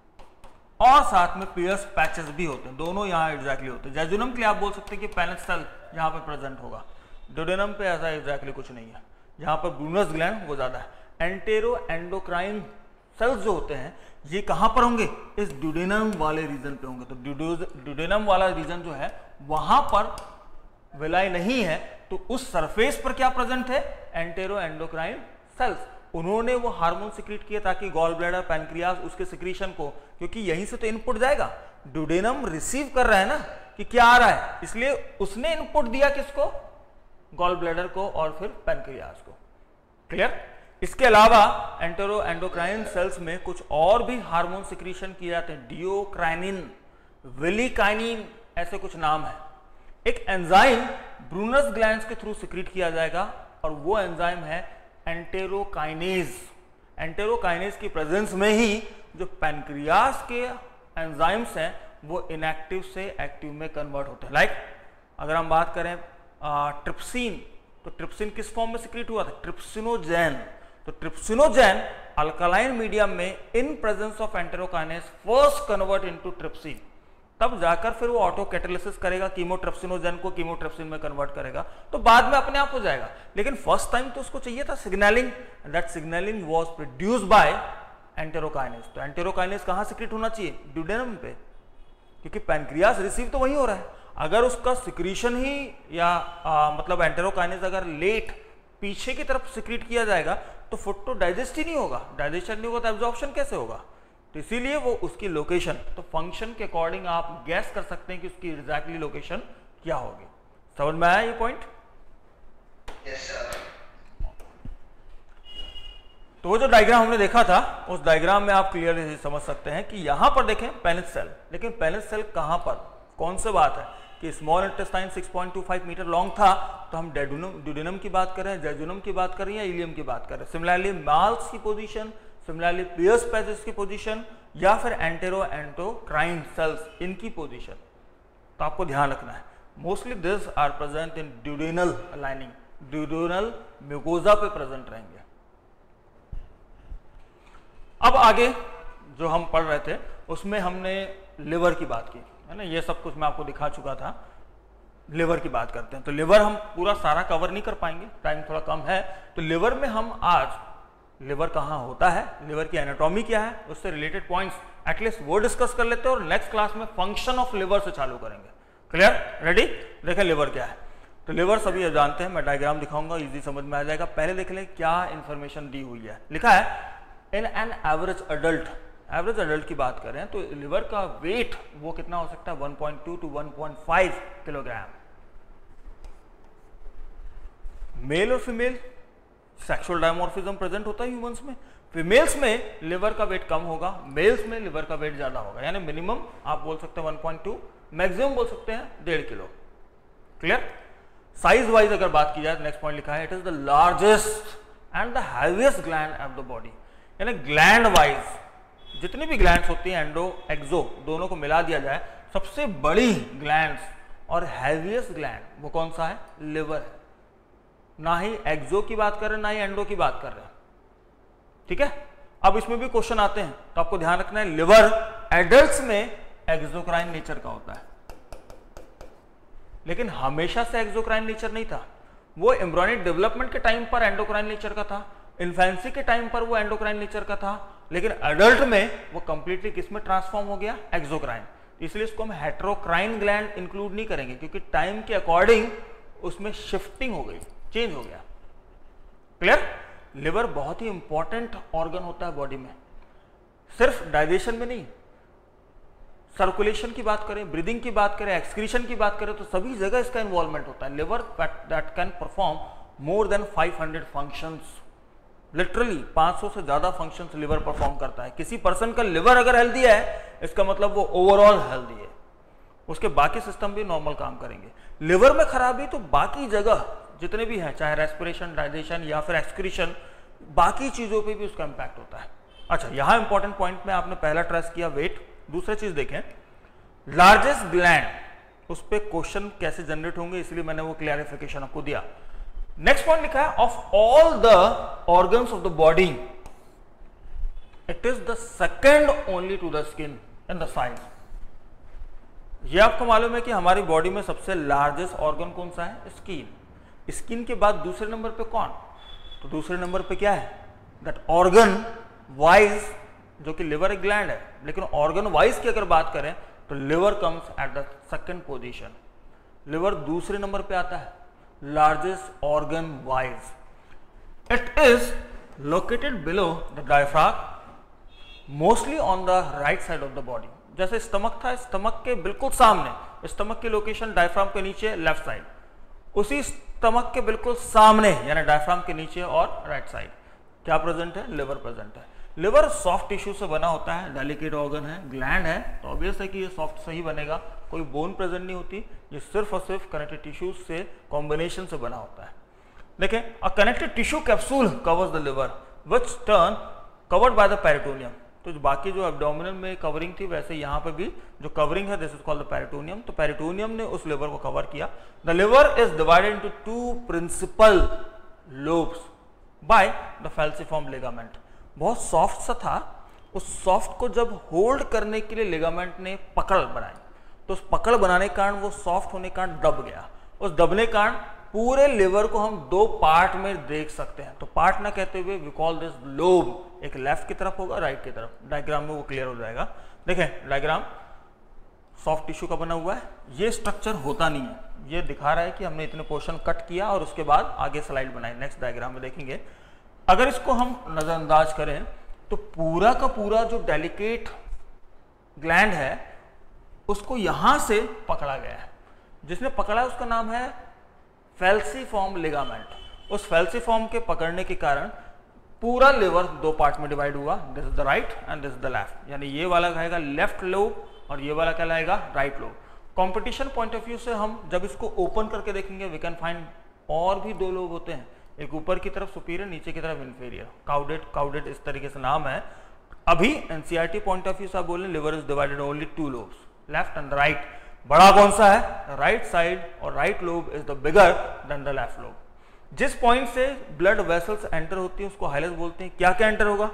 Speaker 1: और साथ में पियर्स पैचेस भी होते हैं, दोनों यहां एग्जैक्टली होते हैं। जेजुनम के लिए आप बोल सकते हैं कि पेनिथ सेल यहां पर प्रेजेंट होगा, ड्यूडेनम पे ऐसा एग्जैक्टली कुछ नहीं है। यहां पर ब्रूनस ग्लैंड वो ज्यादा है। एंटेरो एंडोक्राइन सेल्स जो होते हैं ये कहां पर होंगे? इस ड्यूडेनम वाले रीजन पे होंगे। तो ड्यूडेनम वाला रीजन जो है वहां पर विलाई नहीं है, तो उस सरफेस पर क्या प्रेजेंट है? Entero endocrine cells. उन्होंने वो हार्मोन सिक्रीट किया ताकि गॉल ब्लैडर, पैनक्रियाज उसके सिक्रीशन को, क्योंकि यहीं से तो इनपुट जाएगा। ड्यूडेनम रिसीव कर रहा है ना कि क्या आ रहा है, इसलिए उसने इनपुट दिया किसको? गॉल ब्लैडर को और फिर पैनक्रियाज को। क्लियर? इसके अलावा एंटेरो एंडोक्राइन सेल्स में कुछ और भी हार्मोन सिक्रीशन किए जाते हैं, डियोक्राइनिन, विलिकाइनिन, ऐसे कुछ नाम है। एक एंजाइम ब्रूनस ग्लैंड्स के थ्रू सिक्रीट किया जाएगा और वो एंजाइम है एंटेरोकाइनेज। एंटेरोकाइनेज की प्रेजेंस में ही जो पैनक्रियाज के एंजाइम्स हैं वो इनएक्टिव से एक्टिव में कन्वर्ट होते हैं। लाइक अगर हम बात करें ट्रिप्सिन, तो ट्रिप्सिन किस फॉर्म में सिक्रीट हुआ था? ट्रिप्सिनोजेन। तो ट्रिप्सिनोजेन अल्कालाइन मीडियम में in presence of enterokinase first convert into trypsin, तब जाकर फिर वो ऑटो कैटालिसिस करेगा, कीमोट्रिप्सिनोजेन को कीमोट्रिप्सिन में कन्वर्ट करेगा, तो बाद में अपने आप हो जाएगा। लेकिन फर्स्ट टाइम तो उसको चाहिए था signalling, that signalling was produced by enterokinase. तो एंटेरोकाइनेज कहां सिक्रीट होना चाहिए? ड्यूडेनम पे, क्योंकि पैनक्रियाज रिसीव तो वही हो रहा है। अगर उसका सिक्रीशन ही या आ, मतलब एंटेरोकाइनेज अगर लेट पीछे की तरफ सिक्रीट किया जाएगा तो फूड तो डाइजेस्ट ही नहीं होगा, डाइजेशन नहीं होगा तो एब्जॉर्प्शन कैसे होगा? तो इसीलिए वो उसकी लोकेशन, तो फंक्शन के अकॉर्डिंग आप गैस कर सकते हैं कि उसकी एग्जैक्टली लोकेशन क्या होगी। समझ में आया ये पॉइंट?
Speaker 2: Yes sir.
Speaker 1: तो वो जो डायग्राम हमने देखा था उस डायग्राम में आप क्लियरली समझ सकते हैं कि यहां पर देखें पेनिथ सेल, लेकिन पेनिथ सेल कहां पर, कौन सी बात है कि small intestine six point two five metre long था, तो हम डेडुनम ड्यूडेनम की बात कर रहे हैं, जेजुनम की बात कर रहे हैं या इलियम की बात कर रहे हैं। सिमिलरली माल्स की पोजीशन, सिमिलरली पियर्स पैचेस की पोजीशन, या फिर एंटेरो एंडोक्राइन सेल्स इनकी पोजीशन, तो आपको ध्यान रखना है। Mostly this are present in duodenal lining, duodenal mucosa पे प्रेजेंट रहेंगे। अब आगे जो हम पढ़ रहे थे उसमें हमने लिवर की बात की है ना, ये सब कुछ मैं आपको दिखा चुका था। लिवर की बात करते हैं, तो लिवर हम पूरा सारा कवर नहीं कर पाएंगे, टाइम थोड़ा कम है। तो लिवर में हम आज लिवर कहाँ होता है, लिवर की एनाटॉमी क्या है, उससे रिलेटेड पॉइंट्स एटलीस्ट वो डिस्कस कर लेते हैं और नेक्स्ट क्लास में फंक्शन ऑफ लिवर से चालू करेंगे। क्लियर? रेडी? देखें लिवर क्या है। तो लिवर सभी जानते हैं, मैं डायग्राम दिखाऊंगा, इजी समझ में आ जाएगा। पहले देख लें क्या इंफॉर्मेशन दी हुई है। लिखा है in an average adult, average adult की बात करें तो लिवर का वेट वो कितना हो सकता है, one point two two one point five kilogram. Male और फीमेल सेक्सुअल डायमॉर्फिज्म प्रेजेंट होता है ह्यूमंस में। फीमेल्स में लिवर का वेट कम होगा, मेल्स में लिवर का वेट ज्यादा होगा, यानी मिनिमम आप बोल सकते हैं वन पॉइंट टू, मैक्सिमम बोल सकते हैं डेढ़ किलो। क्लियर? साइज वाइज अगर बात की जाए, नेक्स्ट पॉइंट लिखा है, it is the largest and the heaviest gland of the body. यानी ग्लैंड वाइज जितनी भी ग्लैंड्स होती हैं, एंडो एक्सो दोनों को मिला दिया जाए, सबसे बड़ी ग्लैंड्स और हैवीएस्ट ग्लैंड वो कौन सा है? लिवर है। ना ही एक्सो की बात कर रहे हैं, ना ही एंडो की बात कर रहे हैं, ठीक है। अब इसमें भी क्वेश्चन आते हैं, तो आपको ध्यान रखना है, लिवर एडल्ट्स में एक्सोक्राइन नेचर का होता है, लेकिन हमेशा से एक्सोक्राइन नेचर नहीं था। वो एम्ब्रियोनिक डेवलपमेंट के टाइम पर एंडोक्राइन नेचर का था, इन्फेंसी के टाइम पर वो एंडोक्राइन नेचर का था, लेकिन एडल्ट में वो कंप्लीटली किस में ट्रांसफॉर्म हो गया? एक्सोक्राइन। इसलिए इसको हम हेटेरोक्राइन ग्लैंड इंक्लूड नहीं करेंगे, क्योंकि टाइम के अकॉर्डिंग उसमें शिफ्टिंग हो गई, चेंज हो गया। क्लियर? लिवर बहुत ही इंपॉर्टेंट ऑर्गन होता है बॉडी में, सिर्फ डाइजेशन में नहीं, सर्कुलेशन की बात करें, ब्रीदिंग की बात करें, एक्सक्रीशन की बात करें, तो सभी जगह इसका इन्वॉल्वमेंट होता है। Liver that can perform more than five hundred functions, literally पाँच सौ से ज्यादा फंक्शंस लिवर परफॉर्म करता है। किसी पर्सन का लिवर अगर हेल्दी है, इसका मतलब वो ओवरऑल हेल्दी है, उसके बाकी सिस्टम भी नॉर्मल काम करेंगे। लिवर में खराबी तो बाकी जगह जितने भी हैं, चाहे रेस्पिरेशन, डाइजेशन या फिर एक्सक्रीशन, बाकी चीजों पे भी उसका इंपैक्ट होता है। अच्छा, यहां इंपॉर्टेंट पॉइंट में आपने पहला ट्रेस किया वेट, दूसरी चीज देखें लार्जेस्ट ग्लैंड, उस पर क्वेश्चन कैसे जनरेट होंगे, इसलिए मैंने वो क्लैरिफिकेशन आपको दिया। नेक्स्ट पॉइंट लिखा है, of all the organs of the body it is the second only to the skin in the size. ये आपको मालूम है कि हमारी बॉडी में सबसे लार्जेस्ट ऑर्गन कौन सा है? स्किन। स्किन के बाद दूसरे नंबर पे कौन? तो दूसरे नंबर पे क्या है? दैट ऑर्गन वाइज, जो कि लिवर एक ग्लैंड है, लेकिन ऑर्गन वाइज की अगर बात करें तो liver comes at the second position. Liver दूसरे नंबर पे आता है largest organ wise. It is located below the diaphragm, mostly on the right side of the body. जैसे स्टमक था, स्टमक के बिल्कुल सामने, स्टमक की लोकेशन डायफ्राम के नीचे लेफ्ट साइड, उसी स्टमक के बिल्कुल सामने यानी डायफ्राम के नीचे और राइट साइड क्या प्रेजेंट है? लिवर प्रेजेंट है। लिवर सॉफ्ट टिश्यू से बना होता है, डेलिकेट ऑर्गन है, ग्लैंड है, तो ऑब्वियस है कि ये सॉफ्ट से ही बनेगा, कोई बोन प्रेजेंट नहीं होती, ये सिर्फ और सिर्फ कनेक्टिव टिश्यू से कॉम्बिनेशन से बना होता है। देखें, a connective tissue capsule covers the liver which turn covered by the peritoneum. तो जो बाकी जो एब्डोमिनल में कवरिंग थी, वैसे यहाँ पे भी जो कवरिंग है, this is called the peritoneum. तो पेरिटोनियम ने उस लिवर को कवर किया। The liver is divided into two principal lobes by the falciform ligament. बहुत सॉफ्ट सा था, उस सॉफ्ट को जब होल्ड करने के लिए लिगामेंट ने पकड़ बनाई, तो उस पकड़ बनाने के कारण वो सॉफ्ट होने के कारण दब गया। उस दबने के कारण पूरे लिवर को हम दो पार्ट में देख सकते हैं। तो पार्ट ना कहते हुए वी कॉल दिस लोब, एक लेफ्ट की तरफ होगा, राइट की तरफ। डायग्राम में वो क्लियर हो जाएगा। देखें, डायग्राम सॉफ्ट टिश्यू का बना हुआ है, ये स्ट्रक्चर होता नहीं है, ये दिखा रहा है कि हमने इतने पोर्शन कट किया और उसके बाद आगे स्लाइड बनाई। नेक्स्ट डायग्राम में देखेंगे, अगर इसको हम नजरअंदाज करें तो पूरा का पूरा जो डेलिकेट ग्लैंड है उसको यहां से पकड़ा गया है। जिसने पकड़ा है उसका नाम है फैल्सिफॉर्म लिगामेंट। उस फैल्सिफॉर्म के पकड़ने के कारण पूरा लिवर दो पार्ट में डिवाइड हुआ, this is the right and this is the left. यानी ये वाला कहेगा लेफ्ट लोब और ये वाला कहलाएगा right lobe. Competition point of view से हम जब इसको ओपन करके देखेंगे, वी कैन फाइंड और भी दो लोब होते हैं, एक ऊपर की तरफ सुपीरियर, नीचे की तरफ इंफीरियर। काउडेड काउडेड इस तरीके से नाम है। अभी एनसीईआरटी पॉइंट ऑफ व्यू से आप बोलें liver is divided only two lobes, left and right. बड़ा कौन सा है? राइट साइड, और right lobe is the bigger than the left lobe. जिस पॉइंट से ब्लड वेसल्स एंटर होती है उसको हाइलस बोलते हैं। क्या क्या एंटर होगा?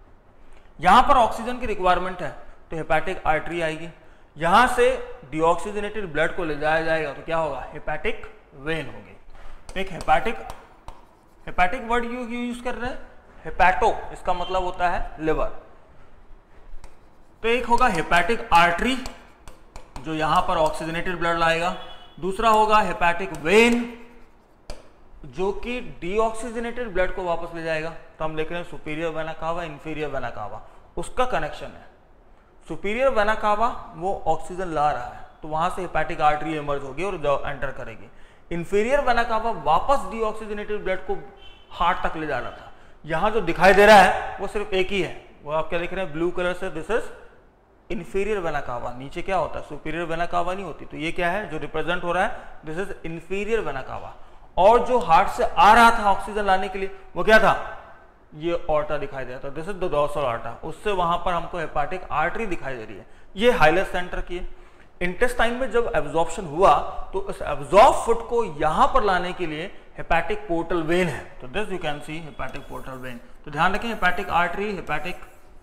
Speaker 1: यहां पर ऑक्सीजन की रिक्वायरमेंट है तो हेपेटिक आर्टरी आएगी, यहां से डीऑक्सीजनेटेड ब्लड को ले जाया जाएगा तो क्या होगा? हेपेटिक वेन होगी। एक hepatic hepatic word you use कर रहे हैं, हेपेटो, इसका मतलब होता है लिवर। तो एक होगा हेपेटिक आर्टरी जो यहां पर ऑक्सीजनेटेड ब्लड लाएगा, दूसरा होगा हेपेटिक वेन जो कि डीऑक्सीजनेटेड ब्लड को वापस ले जाएगा। तो हम लिख रहे हैं superior vena cava, inferior vena cava, उसका कनेक्शन है। सुपीरियर वेना कावा वो ऑक्सीजन ला रहा है तो वहां से हेपेटिक आर्टरी इमर्ज होगी और एंटर करेगी। इंफीरियर वेना कावा वापस डीऑक्सीजनेटेड ब्लड को हार्ट तक ले जा रहा था। यहां जो दिखाई दे रहा है वो सिर्फ एक ही है, वो आप क्या लिख रहे हैं ब्लू कलर से, this is inferior vena cava, नीचे क्या होता है, सुपीरियर वेना कावा नहीं होती, तो ये क्या है जो रिप्रेजेंट हो रहा है, दिस इज इंफीरियर वेना कावा। और जो हार्ट से आ रहा था ऑक्सीजन लाने के लिए वो क्या था, ये ऑर्टा दिखाई दे रहा था, this is the dorsal aorta, उससे वहां पर हमको हेपाटिक आर्टरी दिखाई दे रही है, ये हाइलस सेंटर की है। इंटेस्टाइन में जब एब्जॉर्प्शन हुआ तो इस एब्जॉर्ब फूड को यहां पर लाने के लिए हेपाटिक पोर्टल वेन है, तो this you can see hepatic portal vein. तो ध्यान रखें हेपाटिक आर्टरी, हेपाटिक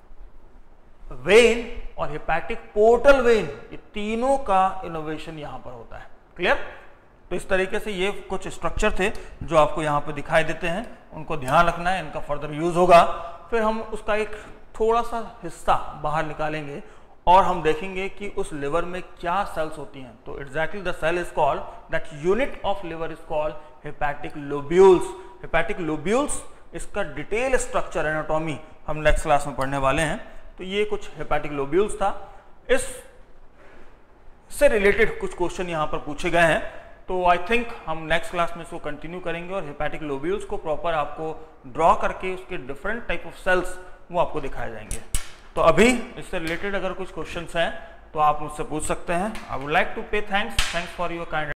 Speaker 1: वेन और हेपाटिक पोर्टल वेन, ये तीनों का इनोवेशन यहां पर होता है। क्लियर? तो इस तरीके से ये कुछ स्ट्रक्चर थे जो आपको यहाँ पे दिखाई देते हैं, उनको ध्यान रखना है, इनका फर्दर यूज होगा। फिर हम उसका एक थोड़ा सा हिस्सा बाहर निकालेंगे और हम देखेंगे कि उस लिवर में क्या सेल्स होती हैं। तो exactly the cell is called, that unit of liver is called hepatic lobules. Hepatic lobules, इसका डिटेल स्ट्रक्चर एनाटॉमी हम नेक्स्ट क्लास में पढ़ने वाले हैं। तो ये कुछ हेपेटिक लोब्यूल्स था, इस से रिलेटेड कुछ क्वेश्चन यहाँ पर पूछे गए हैं, तो आई थिंक हम नेक्स्ट क्लास में इसको कंटिन्यू करेंगे और हेपेटिक लोब्यूल्स को प्रॉपर आपको ड्रॉ करके उसके डिफरेंट टाइप ऑफ सेल्स वो आपको दिखाए जाएंगे। तो अभी इससे रिलेटेड अगर कुछ क्वेश्चंस हैं तो आप मुझसे पूछ सकते हैं। I would like to pay thanks thanks for your kind